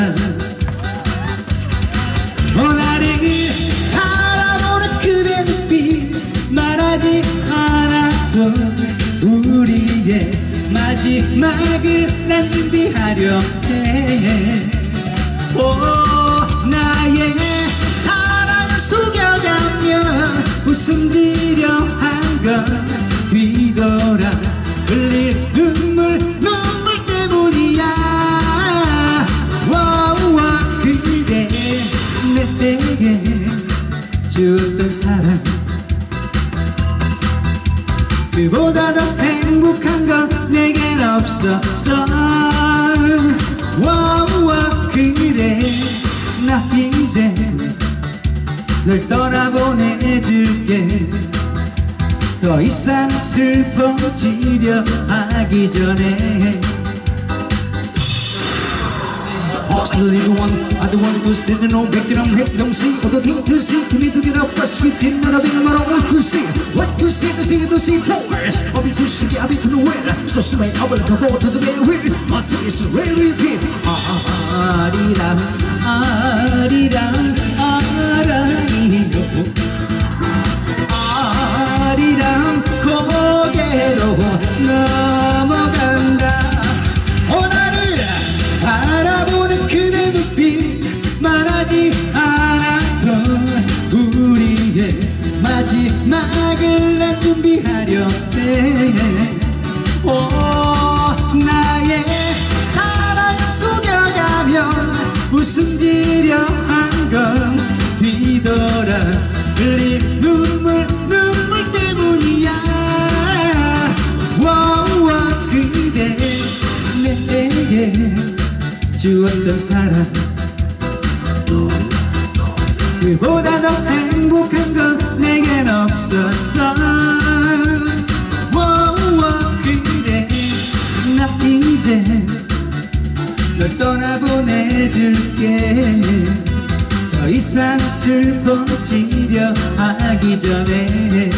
[SPEAKER 2] 어 나를 바라보는 그대 눈빛 말하지 않아도 우리의 마지막을 난 준비하려 해. 오 나의 사랑을 속여가며 웃음 지려 한 건 뒤돌아 흘릴 눈물 눈물 때문이야. 와와 그대 내게 줬던 사랑 그보다 더 행복한 건 내겐 없었어. 와와 그래 나 이제 널 떠나보내줄게. 더 이상 슬퍼지려 하기 전에 Hustling one, I don't want to stand and no back and I'm don't see. So the thing to see, to me to get up, but sweet thing that I've been around what to see. What to see, to see, to see forward. I'll be too shitty, I'll be too nowhere. So she might, I will go forward to the very my face is very repeat. 아리랑, 아리랑, 아라리요. 아리랑 고개로 넘어간다. 오 눈빛 말하지 않았던 우리의 마지막을 난 준비하려네. 오, 나의 사랑 속여가며 웃음 지려 한 건 뒤돌아 흘린 눈물 눈물 때문이야. 와와 그대 내게 주었던 사랑 그보다 더 행복한 건 내겐 없었어. 와와 그대 나 이제 널 떠나보내줄게. 더 이상 슬퍼지려 하기 전에.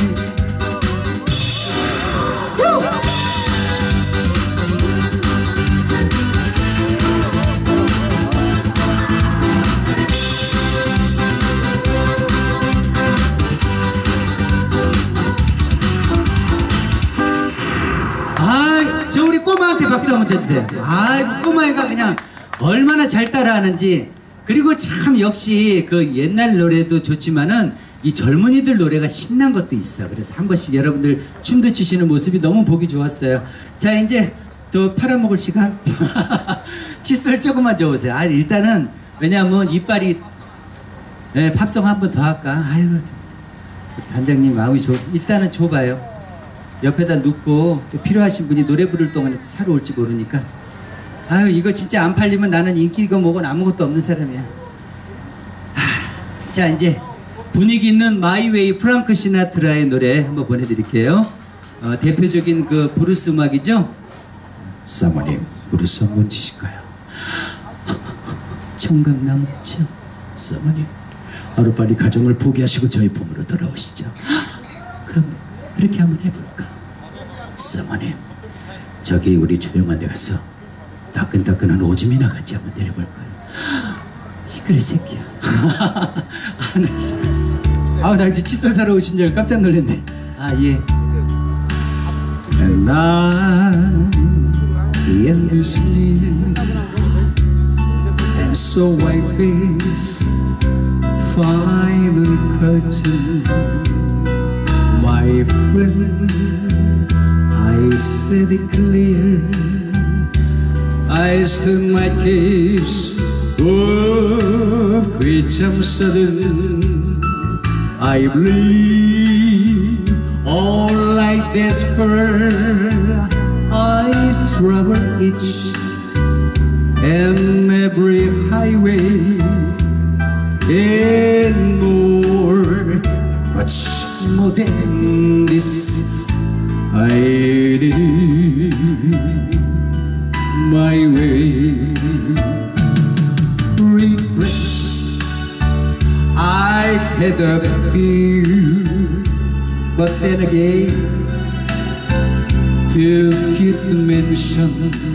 [SPEAKER 2] 아, 저 우리 꼬마한테 박수 한번 쳐주세요. 아, 꼬마애가 그냥 얼마나 잘 따라하는지. 그리고 참 역시 그 옛날 노래도 좋지만은 이 젊은이들 노래가 신난 것도 있어. 그래서 한 번씩 여러분들 춤도 추시는 모습이 너무 보기 좋았어요. 자, 이제 또 팔아먹을 시간. 칫솔 조금만 줘보세요. 아, 일단은 왜냐면 이빨이 네, 팝송 한 번 더 할까. 아이고, 단장님 마음이 좋. 일단은 줘봐요. 옆에다 눕고 또 필요하신 분이 노래 부를 동안에 또 사러 올지 모르니까. 아유, 이거 진짜 안 팔리면 나는 인기고 뭐건 아무것도 없는 사람이야. 하, 자, 이제 분위기 있는 마이웨이 프랑크 시나트라의 노래 한번 보내드릴게요. 어, 대표적인 그 브루스 음악이죠. 사모님, 브루스 한번 치실까요? 청각 남죠. 사모님, 하루빨리 가정을 포기하시고 저희 품으로 돌아오시죠. 그럼 그렇게 한번 해볼까? 사모님, 저기 우리 조용한 데 가서 따끈따끈한 오줌이나 같이 한번 내려볼까요? 시끄러 새끼야. 아, 나, 아, 나 이제 칫솔 사러 오신 줄 깜짝 놀랐네. 아, 예. And I am listening, and so I face final curtain. My friend, I said it clear. I stood my case, oh, which I'm sudden. I believe all like despair. I struggle each and every highway and more, much more than this. I did my way. Regrets, I had a few, but then again, too few to mention.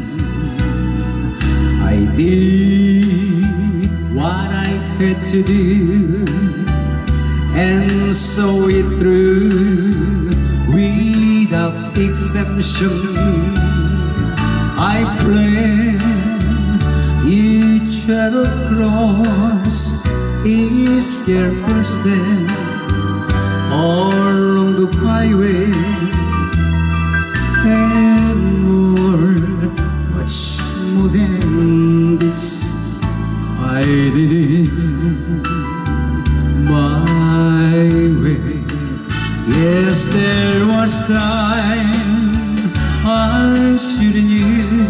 [SPEAKER 2] I did what I had to do, and saw it through without exception. I plan each other cross each careful step along the byway, and more, much more than this. I did my way. Yes, there was time I should have knew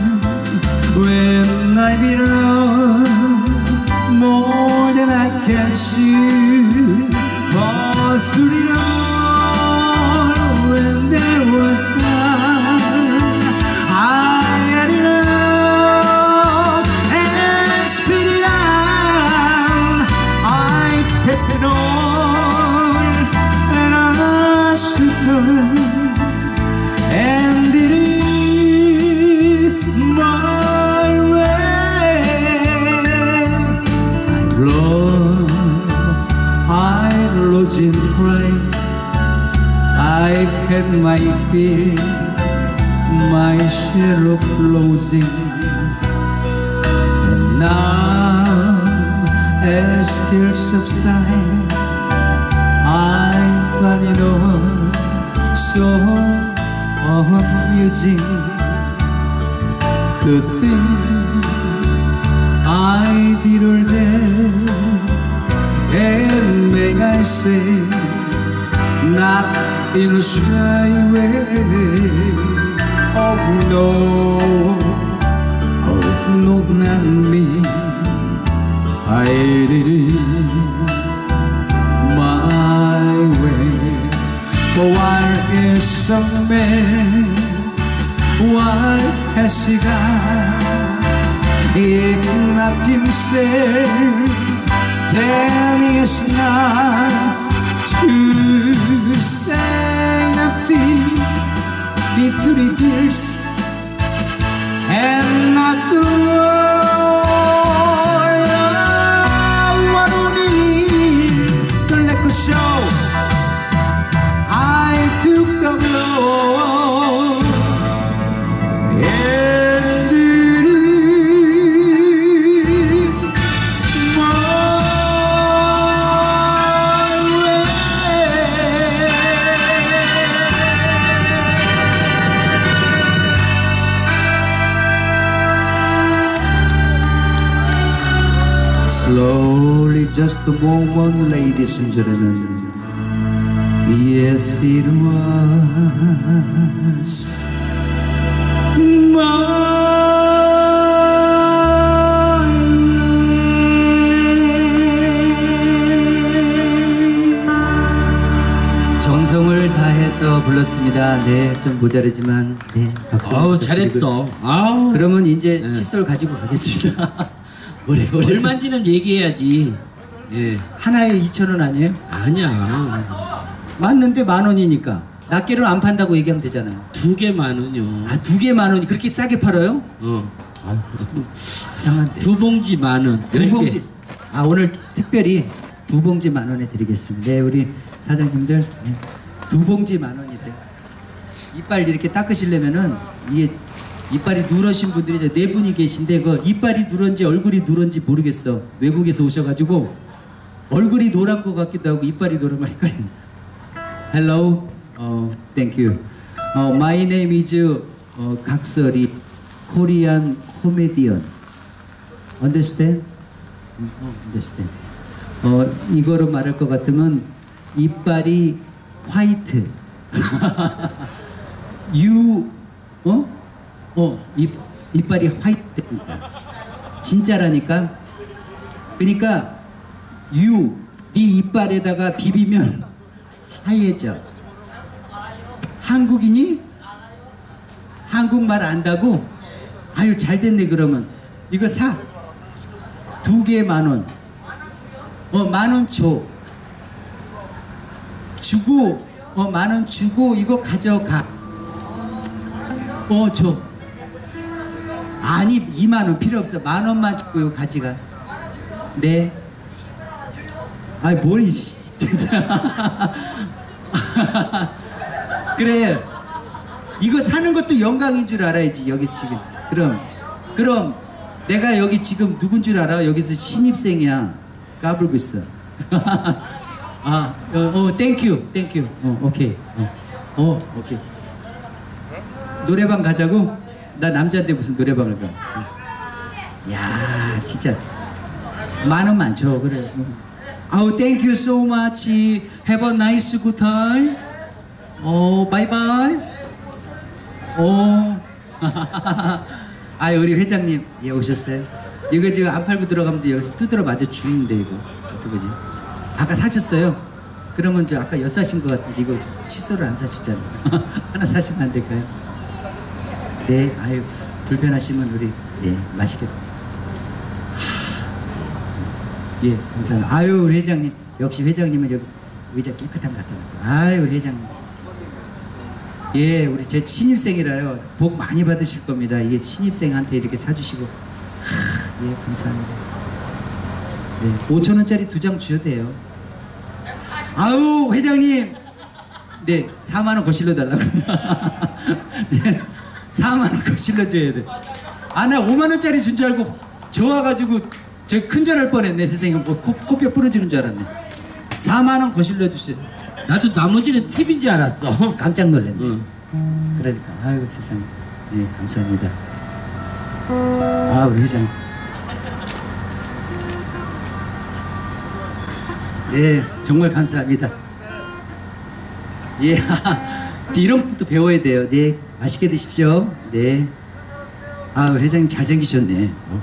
[SPEAKER 2] when I belong more than I can see. But through the all, when there was time, I had enough and spit it out. I kept it all and I should and did it my way. I lost, I lost in pride. I've had my fear, my share of losing, and now still subside. I find it all so amusing. The thing I did all day, and may I say, not in a shy way. Oh no, oh no, not me. I did it my way. But why is some man? Why has he got? If not himself, then he is not to say nothing. Be three years and not the world. What do need to let go show? I took the blow and did it my way. Slowly, just a moment, ladies and gentlemen. Yes, it was my 정성을 다해서 불렀습니다. 네, 좀 모자르지만 네, 박수.
[SPEAKER 1] 아우 잘했어. 아우.
[SPEAKER 2] 그러면 이제
[SPEAKER 1] 네.
[SPEAKER 2] 칫솔 가지고 가겠습니다. 오래 오래.
[SPEAKER 1] 얼마인지는 얘기해야지. 예.
[SPEAKER 2] 하나에 이천 원 아니에요?
[SPEAKER 1] 아니야.
[SPEAKER 2] 맞는데 만 원이니까 낱개로 안 판다고 얘기하면 되잖아요.
[SPEAKER 1] 두 개 만 원이요.
[SPEAKER 2] 아, 두 개 만 원이 그렇게 싸게 팔아요?
[SPEAKER 1] 어.
[SPEAKER 2] 아, 이상한데.
[SPEAKER 1] 두 봉지 만 원.
[SPEAKER 2] 두
[SPEAKER 1] 열 개.
[SPEAKER 2] 봉지. 아, 오늘 특별히 두 봉지 만 원에 드리겠습니다. 네, 우리 사장님들 네. 두 봉지 만 원이대. 이빨 이렇게 닦으시려면은 이게 이빨이 누러신 분들이 이제 네 분이 계신데 그 이빨이 누런지 얼굴이 누런지 모르겠어. 외국에서 오셔가지고 얼굴이 노란 것 같기도 하고 이빨이 노란 거 헷갈리네. Hello, uh, thank you. Uh, my name is uh, 각설이 Korean comedian. Understand? 어, understand. 어, 이거로 말할 것 같으면 이빨이 화이트. you, 어? 어, 입, 이빨이 화이트입니다. 진짜라니까. 그러니까 you, 네 이빨에다가 비비면 하얘져. 한국인이? 한국말 안다고? 아유 잘 됐네. 그러면 이거 사. 두 개 만 원. 어, 만 원 줘. 주고, 어, 만 원 주고 이거 가져가. 어, 줘. 아니, 이만 원 필요 없어. 만 원만 주고 이거 가져가. 네. 아이, 뭘, 이씨. 그래. 이거 사는 것도 영광인 줄 알아야지, 여기 지금. 그럼, 그럼, 내가 여기 지금 누군 줄 알아? 여기서 신입생이야. 까불고 있어. 아, 어, 어, 땡큐, 땡큐. 어, 오케이. 어, 어, 오케이. 노래방 가자고? 나 남자인데 무슨 노래방을 가. 어. 야, 진짜. 만 원 많죠, 그래. 어. 아우, 땡큐 so much. Have a nice good time. 어, 바이바이. 어. 아, 우리 회장님, 예, 오셨어요? 이거 지금 안 팔고 들어가면 여기서 두드려 맞아 죽는데, 이거. 어떡하지? 아까 사셨어요? 그러면 저 아까 엿 사신 것 같은데, 이거 칫솔을 안 사셨잖아요. 하나 사시면 안 될까요? 네, 아유, 불편하시면 우리, 네, 맛있게. 예, 감사합니다. 아유, 우리 회장님. 역시 회장님은 여기 의자 깨끗한 것 같아요. 아유, 우리 회장님. 예, 우리 제 신입생이라요. 복 많이 받으실 겁니다. 이게 신입생한테 이렇게 사주시고. 하, 예, 감사합니다. 네, 오천 원짜리 두 장 주셔도 돼요. 아유, 회장님. 네, 사만 원 거실러 달라고. 네, 사만 원 거실러 줘야 돼. 아, 나 오만 원짜리 준 줄 알고 저 와가지고 저 큰절할 뻔했네. 세상에 뭐 코, 코뼈 부러지는 줄 알았네. 사만 원 거실러 주세요.
[SPEAKER 1] 나도 나머지는 팁인 줄 알았어.
[SPEAKER 2] 깜짝 놀랐네.
[SPEAKER 1] 응.
[SPEAKER 2] 그러니까 아이고 세상에. 네, 감사합니다. 아, 우리 회장. 네, 정말 감사합니다. 예, 이런 것도 배워야 돼요. 네, 맛있게 드십시오. 네. 아, 우리 회장님 잘생기셨네. 어.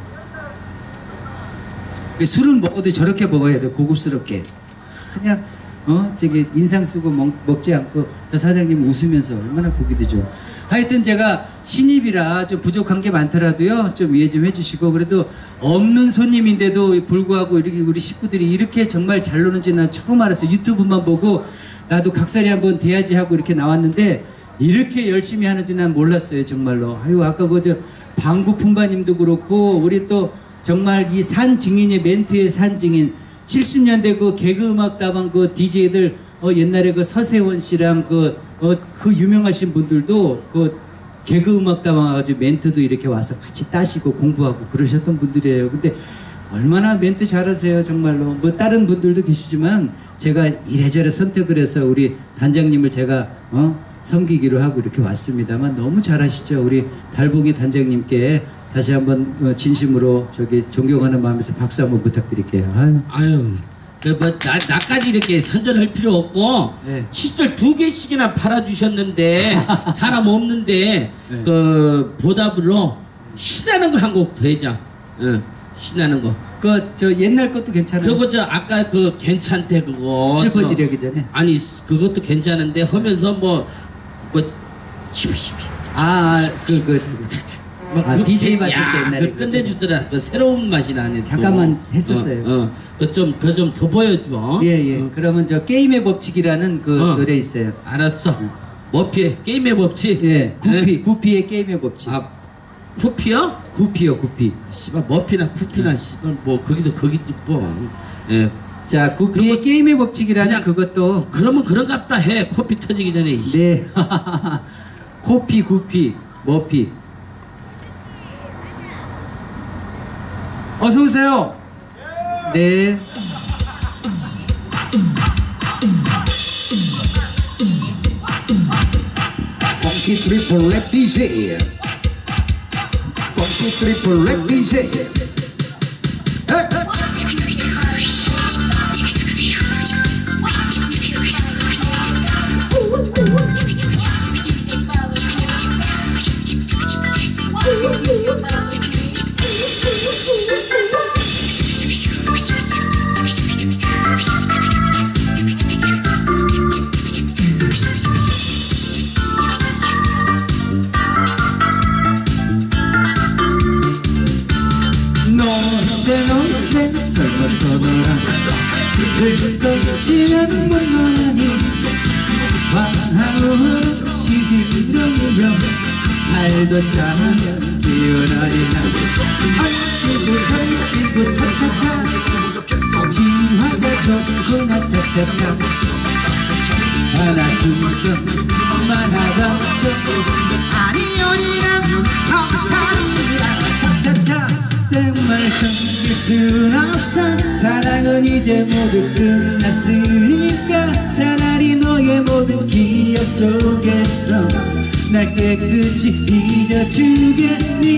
[SPEAKER 2] 술은 먹어도 저렇게 먹어야 돼, 고급스럽게. 그냥, 어, 저기, 인상 쓰고 먹, 먹지 않고, 저 사장님 웃으면서 얼마나 보기 되죠. 하여튼 제가 신입이라 좀 부족한 게 많더라도요, 좀 이해 좀 해주시고, 그래도 없는 손님인데도 불구하고 이렇게 우리 식구들이 이렇게 정말 잘 노는지 난 처음 알았어요. 유튜브만 보고, 나도 각설이 한번 돼야지 하고 이렇게 나왔는데, 이렇게 열심히 하는지 난 몰랐어요, 정말로. 아유, 아까 그저 방구 품바님도 그렇고, 우리 또 정말 이 산 증인의 멘트의 산 증인, 칠십 년대 그 개그 음악 다방 그 디제이들, 어, 옛날에 그 서세원 씨랑 그, 어, 그 유명하신 분들도 그 개그 음악 다방 와가지고 멘트도 이렇게 와서 같이 따시고 공부하고 그러셨던 분들이에요. 근데 얼마나 멘트 잘하세요, 정말로. 뭐 다른 분들도 계시지만 제가 이래저래 선택을 해서 우리 단장님을 제가, 어, 섬기기로 하고 이렇게 왔습니다만 너무 잘하시죠. 우리 달봉이 단장님께 다시 한번 진심으로 저기 존경하는 마음에서 박수 한번 부탁드릴게요. 아유,
[SPEAKER 1] 아유, 그 뭐 나 나까지 이렇게 선전할 필요 없고
[SPEAKER 2] 네.
[SPEAKER 1] 칫솔 두 개씩이나 팔아주셨는데 사람 없는데
[SPEAKER 2] 네.
[SPEAKER 1] 그 보답으로 신나는 거 한 곡 더 해자. 응, 신나는 거.
[SPEAKER 2] 그 저 옛날 것도 괜찮아요.
[SPEAKER 1] 그리고 저 아까 그 괜찮대 그거.
[SPEAKER 2] 슬퍼지려기 전에.
[SPEAKER 1] 아니 그것도 괜찮은데 하면서 뭐뭐 시비시비.
[SPEAKER 2] 아, 그 그 저기. 아, 디제이 봤을 때 옛날에
[SPEAKER 1] 그 끝내주더라. 그 새로운 맛이 나네. 또.
[SPEAKER 2] 잠깐만 했었어요.
[SPEAKER 1] 어, 어. 그좀 그 좀 더 보여줘.
[SPEAKER 2] 예, 예.
[SPEAKER 1] 어.
[SPEAKER 2] 그러면 저 게임의 법칙이라는 그
[SPEAKER 1] 어.
[SPEAKER 2] 노래 있어요.
[SPEAKER 1] 알았어. 머피 게임의 법칙.
[SPEAKER 2] 예, 구피,
[SPEAKER 1] 네?
[SPEAKER 2] 구피의 게임의 법칙.
[SPEAKER 1] 아, 쿠피요?
[SPEAKER 2] 구피요, 구피.
[SPEAKER 1] 씨발 머피나 쿠피나 씨발 뭐 거기서 거기지 뭐. 예.
[SPEAKER 2] 자, 구피의 게임의 법칙이라는
[SPEAKER 1] 그냥-
[SPEAKER 2] 그것도
[SPEAKER 1] 그러면 그런갑다 해. 코피 터지기 전에. 이씨.
[SPEAKER 2] 네. 코피, 구피, 머피. 어서 오세요. 네.
[SPEAKER 3] Funky triple leg 디제이 Funky triple leg 디제이
[SPEAKER 2] 논세 논세 젊어서 너랑 늙고 지는 문화니 화하고 시들으며 달도 짜면 기어나리나 얼씨구 절씨구 차차차 진화가 좋구나 차차차 하나 둘셋 만화가 쳐 아니오니랑 아니랑 차차차 정말 숨길 순 없어 사랑은 이제 모두 끝났으니까 차라리 너의 모든 기억 속에서 날 깨끗이 잊어주겠니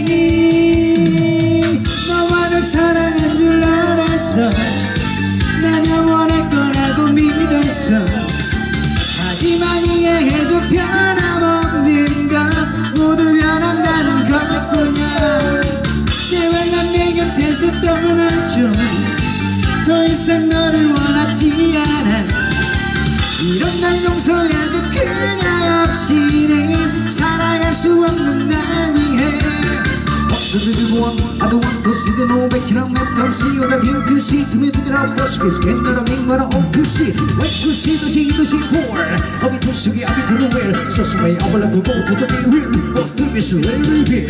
[SPEAKER 2] 너만을 사랑한 줄 알았어 난 영원할 거라고 믿었어 하지만 이해해도 변함없는 것 모두 변한다는 것뿐이야 제발 난 내 곁에서 떠나줘 더 이상 너를 원하지 않아 이런 날 용서해도 그냥 없이는 살아갈 수 없는 날 위해
[SPEAKER 3] To the one, I don't want to see the no back in a mental see you the view you see to me to the boss is getting the ring when I hope to see wait to see to see to see for I'll be too sugi I'll be too well so so way I will go to the be real what to miss will be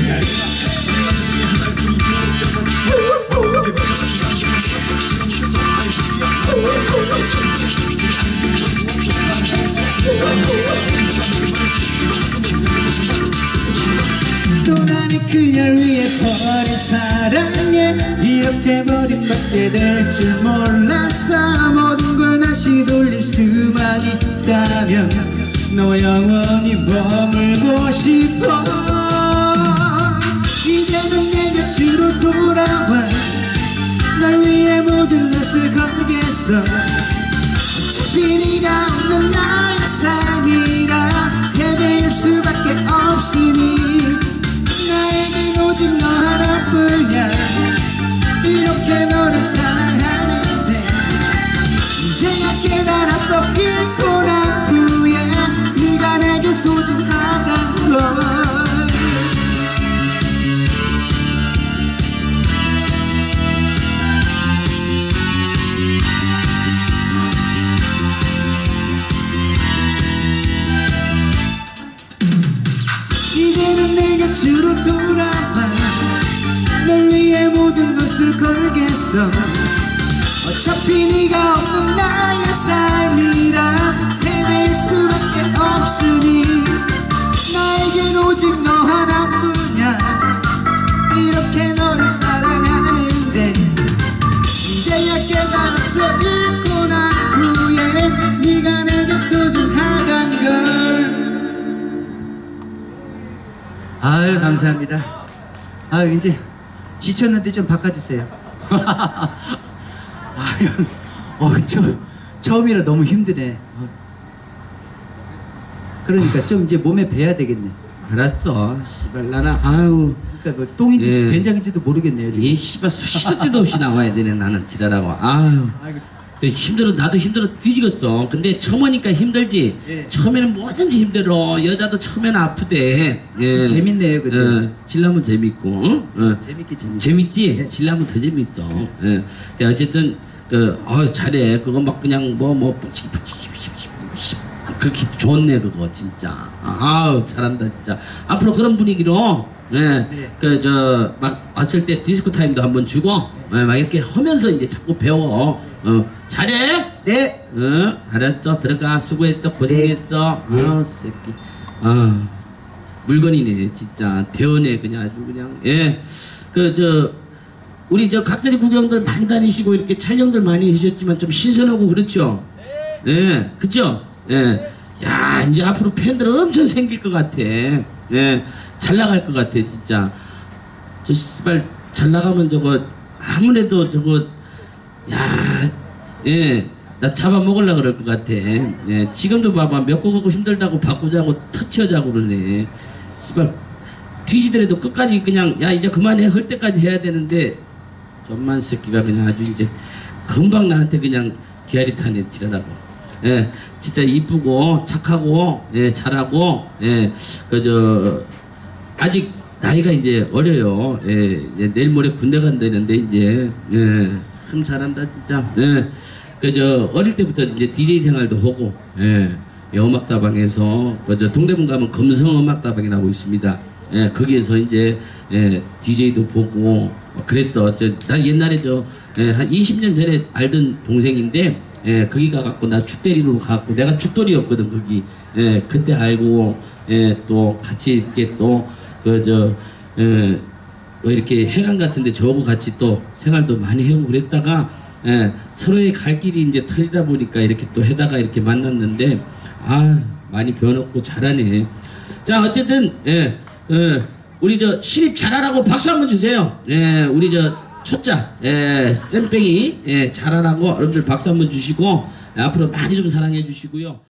[SPEAKER 2] 또 나는 그녀를 위해 버린 사랑에 이렇게 버린 말
[SPEAKER 3] 이렇게 될 줄 몰랐어. 모든 걸 다시 돌릴 수만 있다면 너와 영원히 머물고 싶어. 이제는 내 곁으로 돌아와. 날 위해 모든 것을 걸겠어. 어차피 네가 없는 나의 삶이라 헤매일 수밖에 없으니 나에겐 오직 너 하나뿐이야. 이렇게 너를 사랑하는데 이제야 깨달았어. 잃고 난 후에 네가 내게 소중하단 걸. 이제는 내 곁으로 돌아와. 널 위해 모든 것을 걸겠어. 어차피 네가 없는 나의 삶이라 헤맬 수밖에 없으니 나에겐 오직 너 하나뿐이야. 이렇게 너를 사랑하는데 이제야 깨달았어. 잃고 난 후에 네가 내게 소중하단 걸.
[SPEAKER 2] 아유, 감사합니다. 아, 이제 지쳤는데 좀 바꿔주세요. 아유, 어, 저, 처음이라 너무 힘드네. 어. 그러니까 좀 이제 몸에 배야 되겠네.
[SPEAKER 1] 알았어. 씨발 나는 아유.
[SPEAKER 2] 그러니까 뭐 똥인지
[SPEAKER 1] 예.
[SPEAKER 2] 된장인지도 모르겠네요. 지금.
[SPEAKER 1] 이 씨발 시도 때도 없이 나와야 되네. 나는 지랄하고. 아유.
[SPEAKER 2] 아이고.
[SPEAKER 1] 힘들어. 나도 힘들어 뒤지겠어. 근데 처음 오니까 힘들지.
[SPEAKER 2] 예.
[SPEAKER 1] 처음에는 뭐든지 힘들어. 여자도 처음에는 아프대. 예.
[SPEAKER 2] 재밌네요, 그때.
[SPEAKER 1] 어, 질라면 재밌고. 응? 어.
[SPEAKER 2] 재밌게 재밌게.
[SPEAKER 1] 재밌지?
[SPEAKER 2] 예.
[SPEAKER 1] 질라면 더 재밌어. 예. 야, 어쨌든 그 어, 잘해. 그거 막 그냥 뭐뭐 그렇게 좋네 그거 진짜. 아우 잘한다 진짜. 앞으로 그런 분위기로 예.
[SPEAKER 2] 네.
[SPEAKER 1] 그 저 막 왔을 때 디스코 타임도 한번 주고 예, 막 이렇게 하면서 이제 자꾸 배워. 어 잘해.
[SPEAKER 2] 네.
[SPEAKER 1] 어 알았어. 들어가. 수고했어. 고생했어.
[SPEAKER 2] 네.
[SPEAKER 1] 아 새끼. 아 물건이네 진짜. 대원해 그냥 아주 그냥. 예. 그 저 우리 저 각설이 구경들 많이 다니시고 이렇게 촬영들 많이 하셨지만 좀 신선하고 그렇죠. 예. 그죠? 예. 야 이제 앞으로 팬들 엄청 생길 것 같아. 예. 잘 나갈 것 같아 진짜. 저 씨발 잘 나가면 저거 아무래도 저거 야 예. 나 잡아먹으려고 그럴 것 같아. 예. 지금도 봐봐 몇 곡 하고 힘들다고 바꾸자고 터치하자고 그러네. 씨발 뒤지더라도 끝까지 그냥 야 이제 그만해 할 때까지 해야 되는데 좀만 새끼가 그냥 아주 이제 금방 나한테 그냥 기아리 타네 지랄하고. 예, 진짜 이쁘고 착하고 예, 잘하고 예, 그저 아직 나이가 이제 어려요. 예, 예, 내일 모레 군대 간다는데 이제 예, 참 잘한다 진짜. 예, 그저 어릴 때부터 이제 디제이 생활도 하고 예, 음악다방에서 그저 동대문 가면 금성음악다방이라고 있습니다. 예, 거기에서 이제 예, 디제이도 보고 그랬어. 저, 나 옛날에 저 예, 한 이십 년 전에 알던 동생인데 예, 거기 가갖고 나 죽대리로 가갖고 내가 죽돌이였거든 거기. 예, 그때 알고 예, 또 같이 이렇게 또 그 저 예, 뭐 이렇게 해관 같은데 저하고 같이 또 생활도 많이 하고 그랬다가 예, 서로의 갈 길이 이제 틀리다 보니까 이렇게 또 해다가 이렇게 만났는데 아 많이 변했고 잘하네. 자 어쨌든 예, 예, 우리 저 신입 잘하라고 박수 한번 주세요. 예, 우리 저 초짜 예, 쌤뺑이 예, 잘하라고 여러분들 박수 한번 주시고 예, 앞으로 많이 좀 사랑해 주시고요.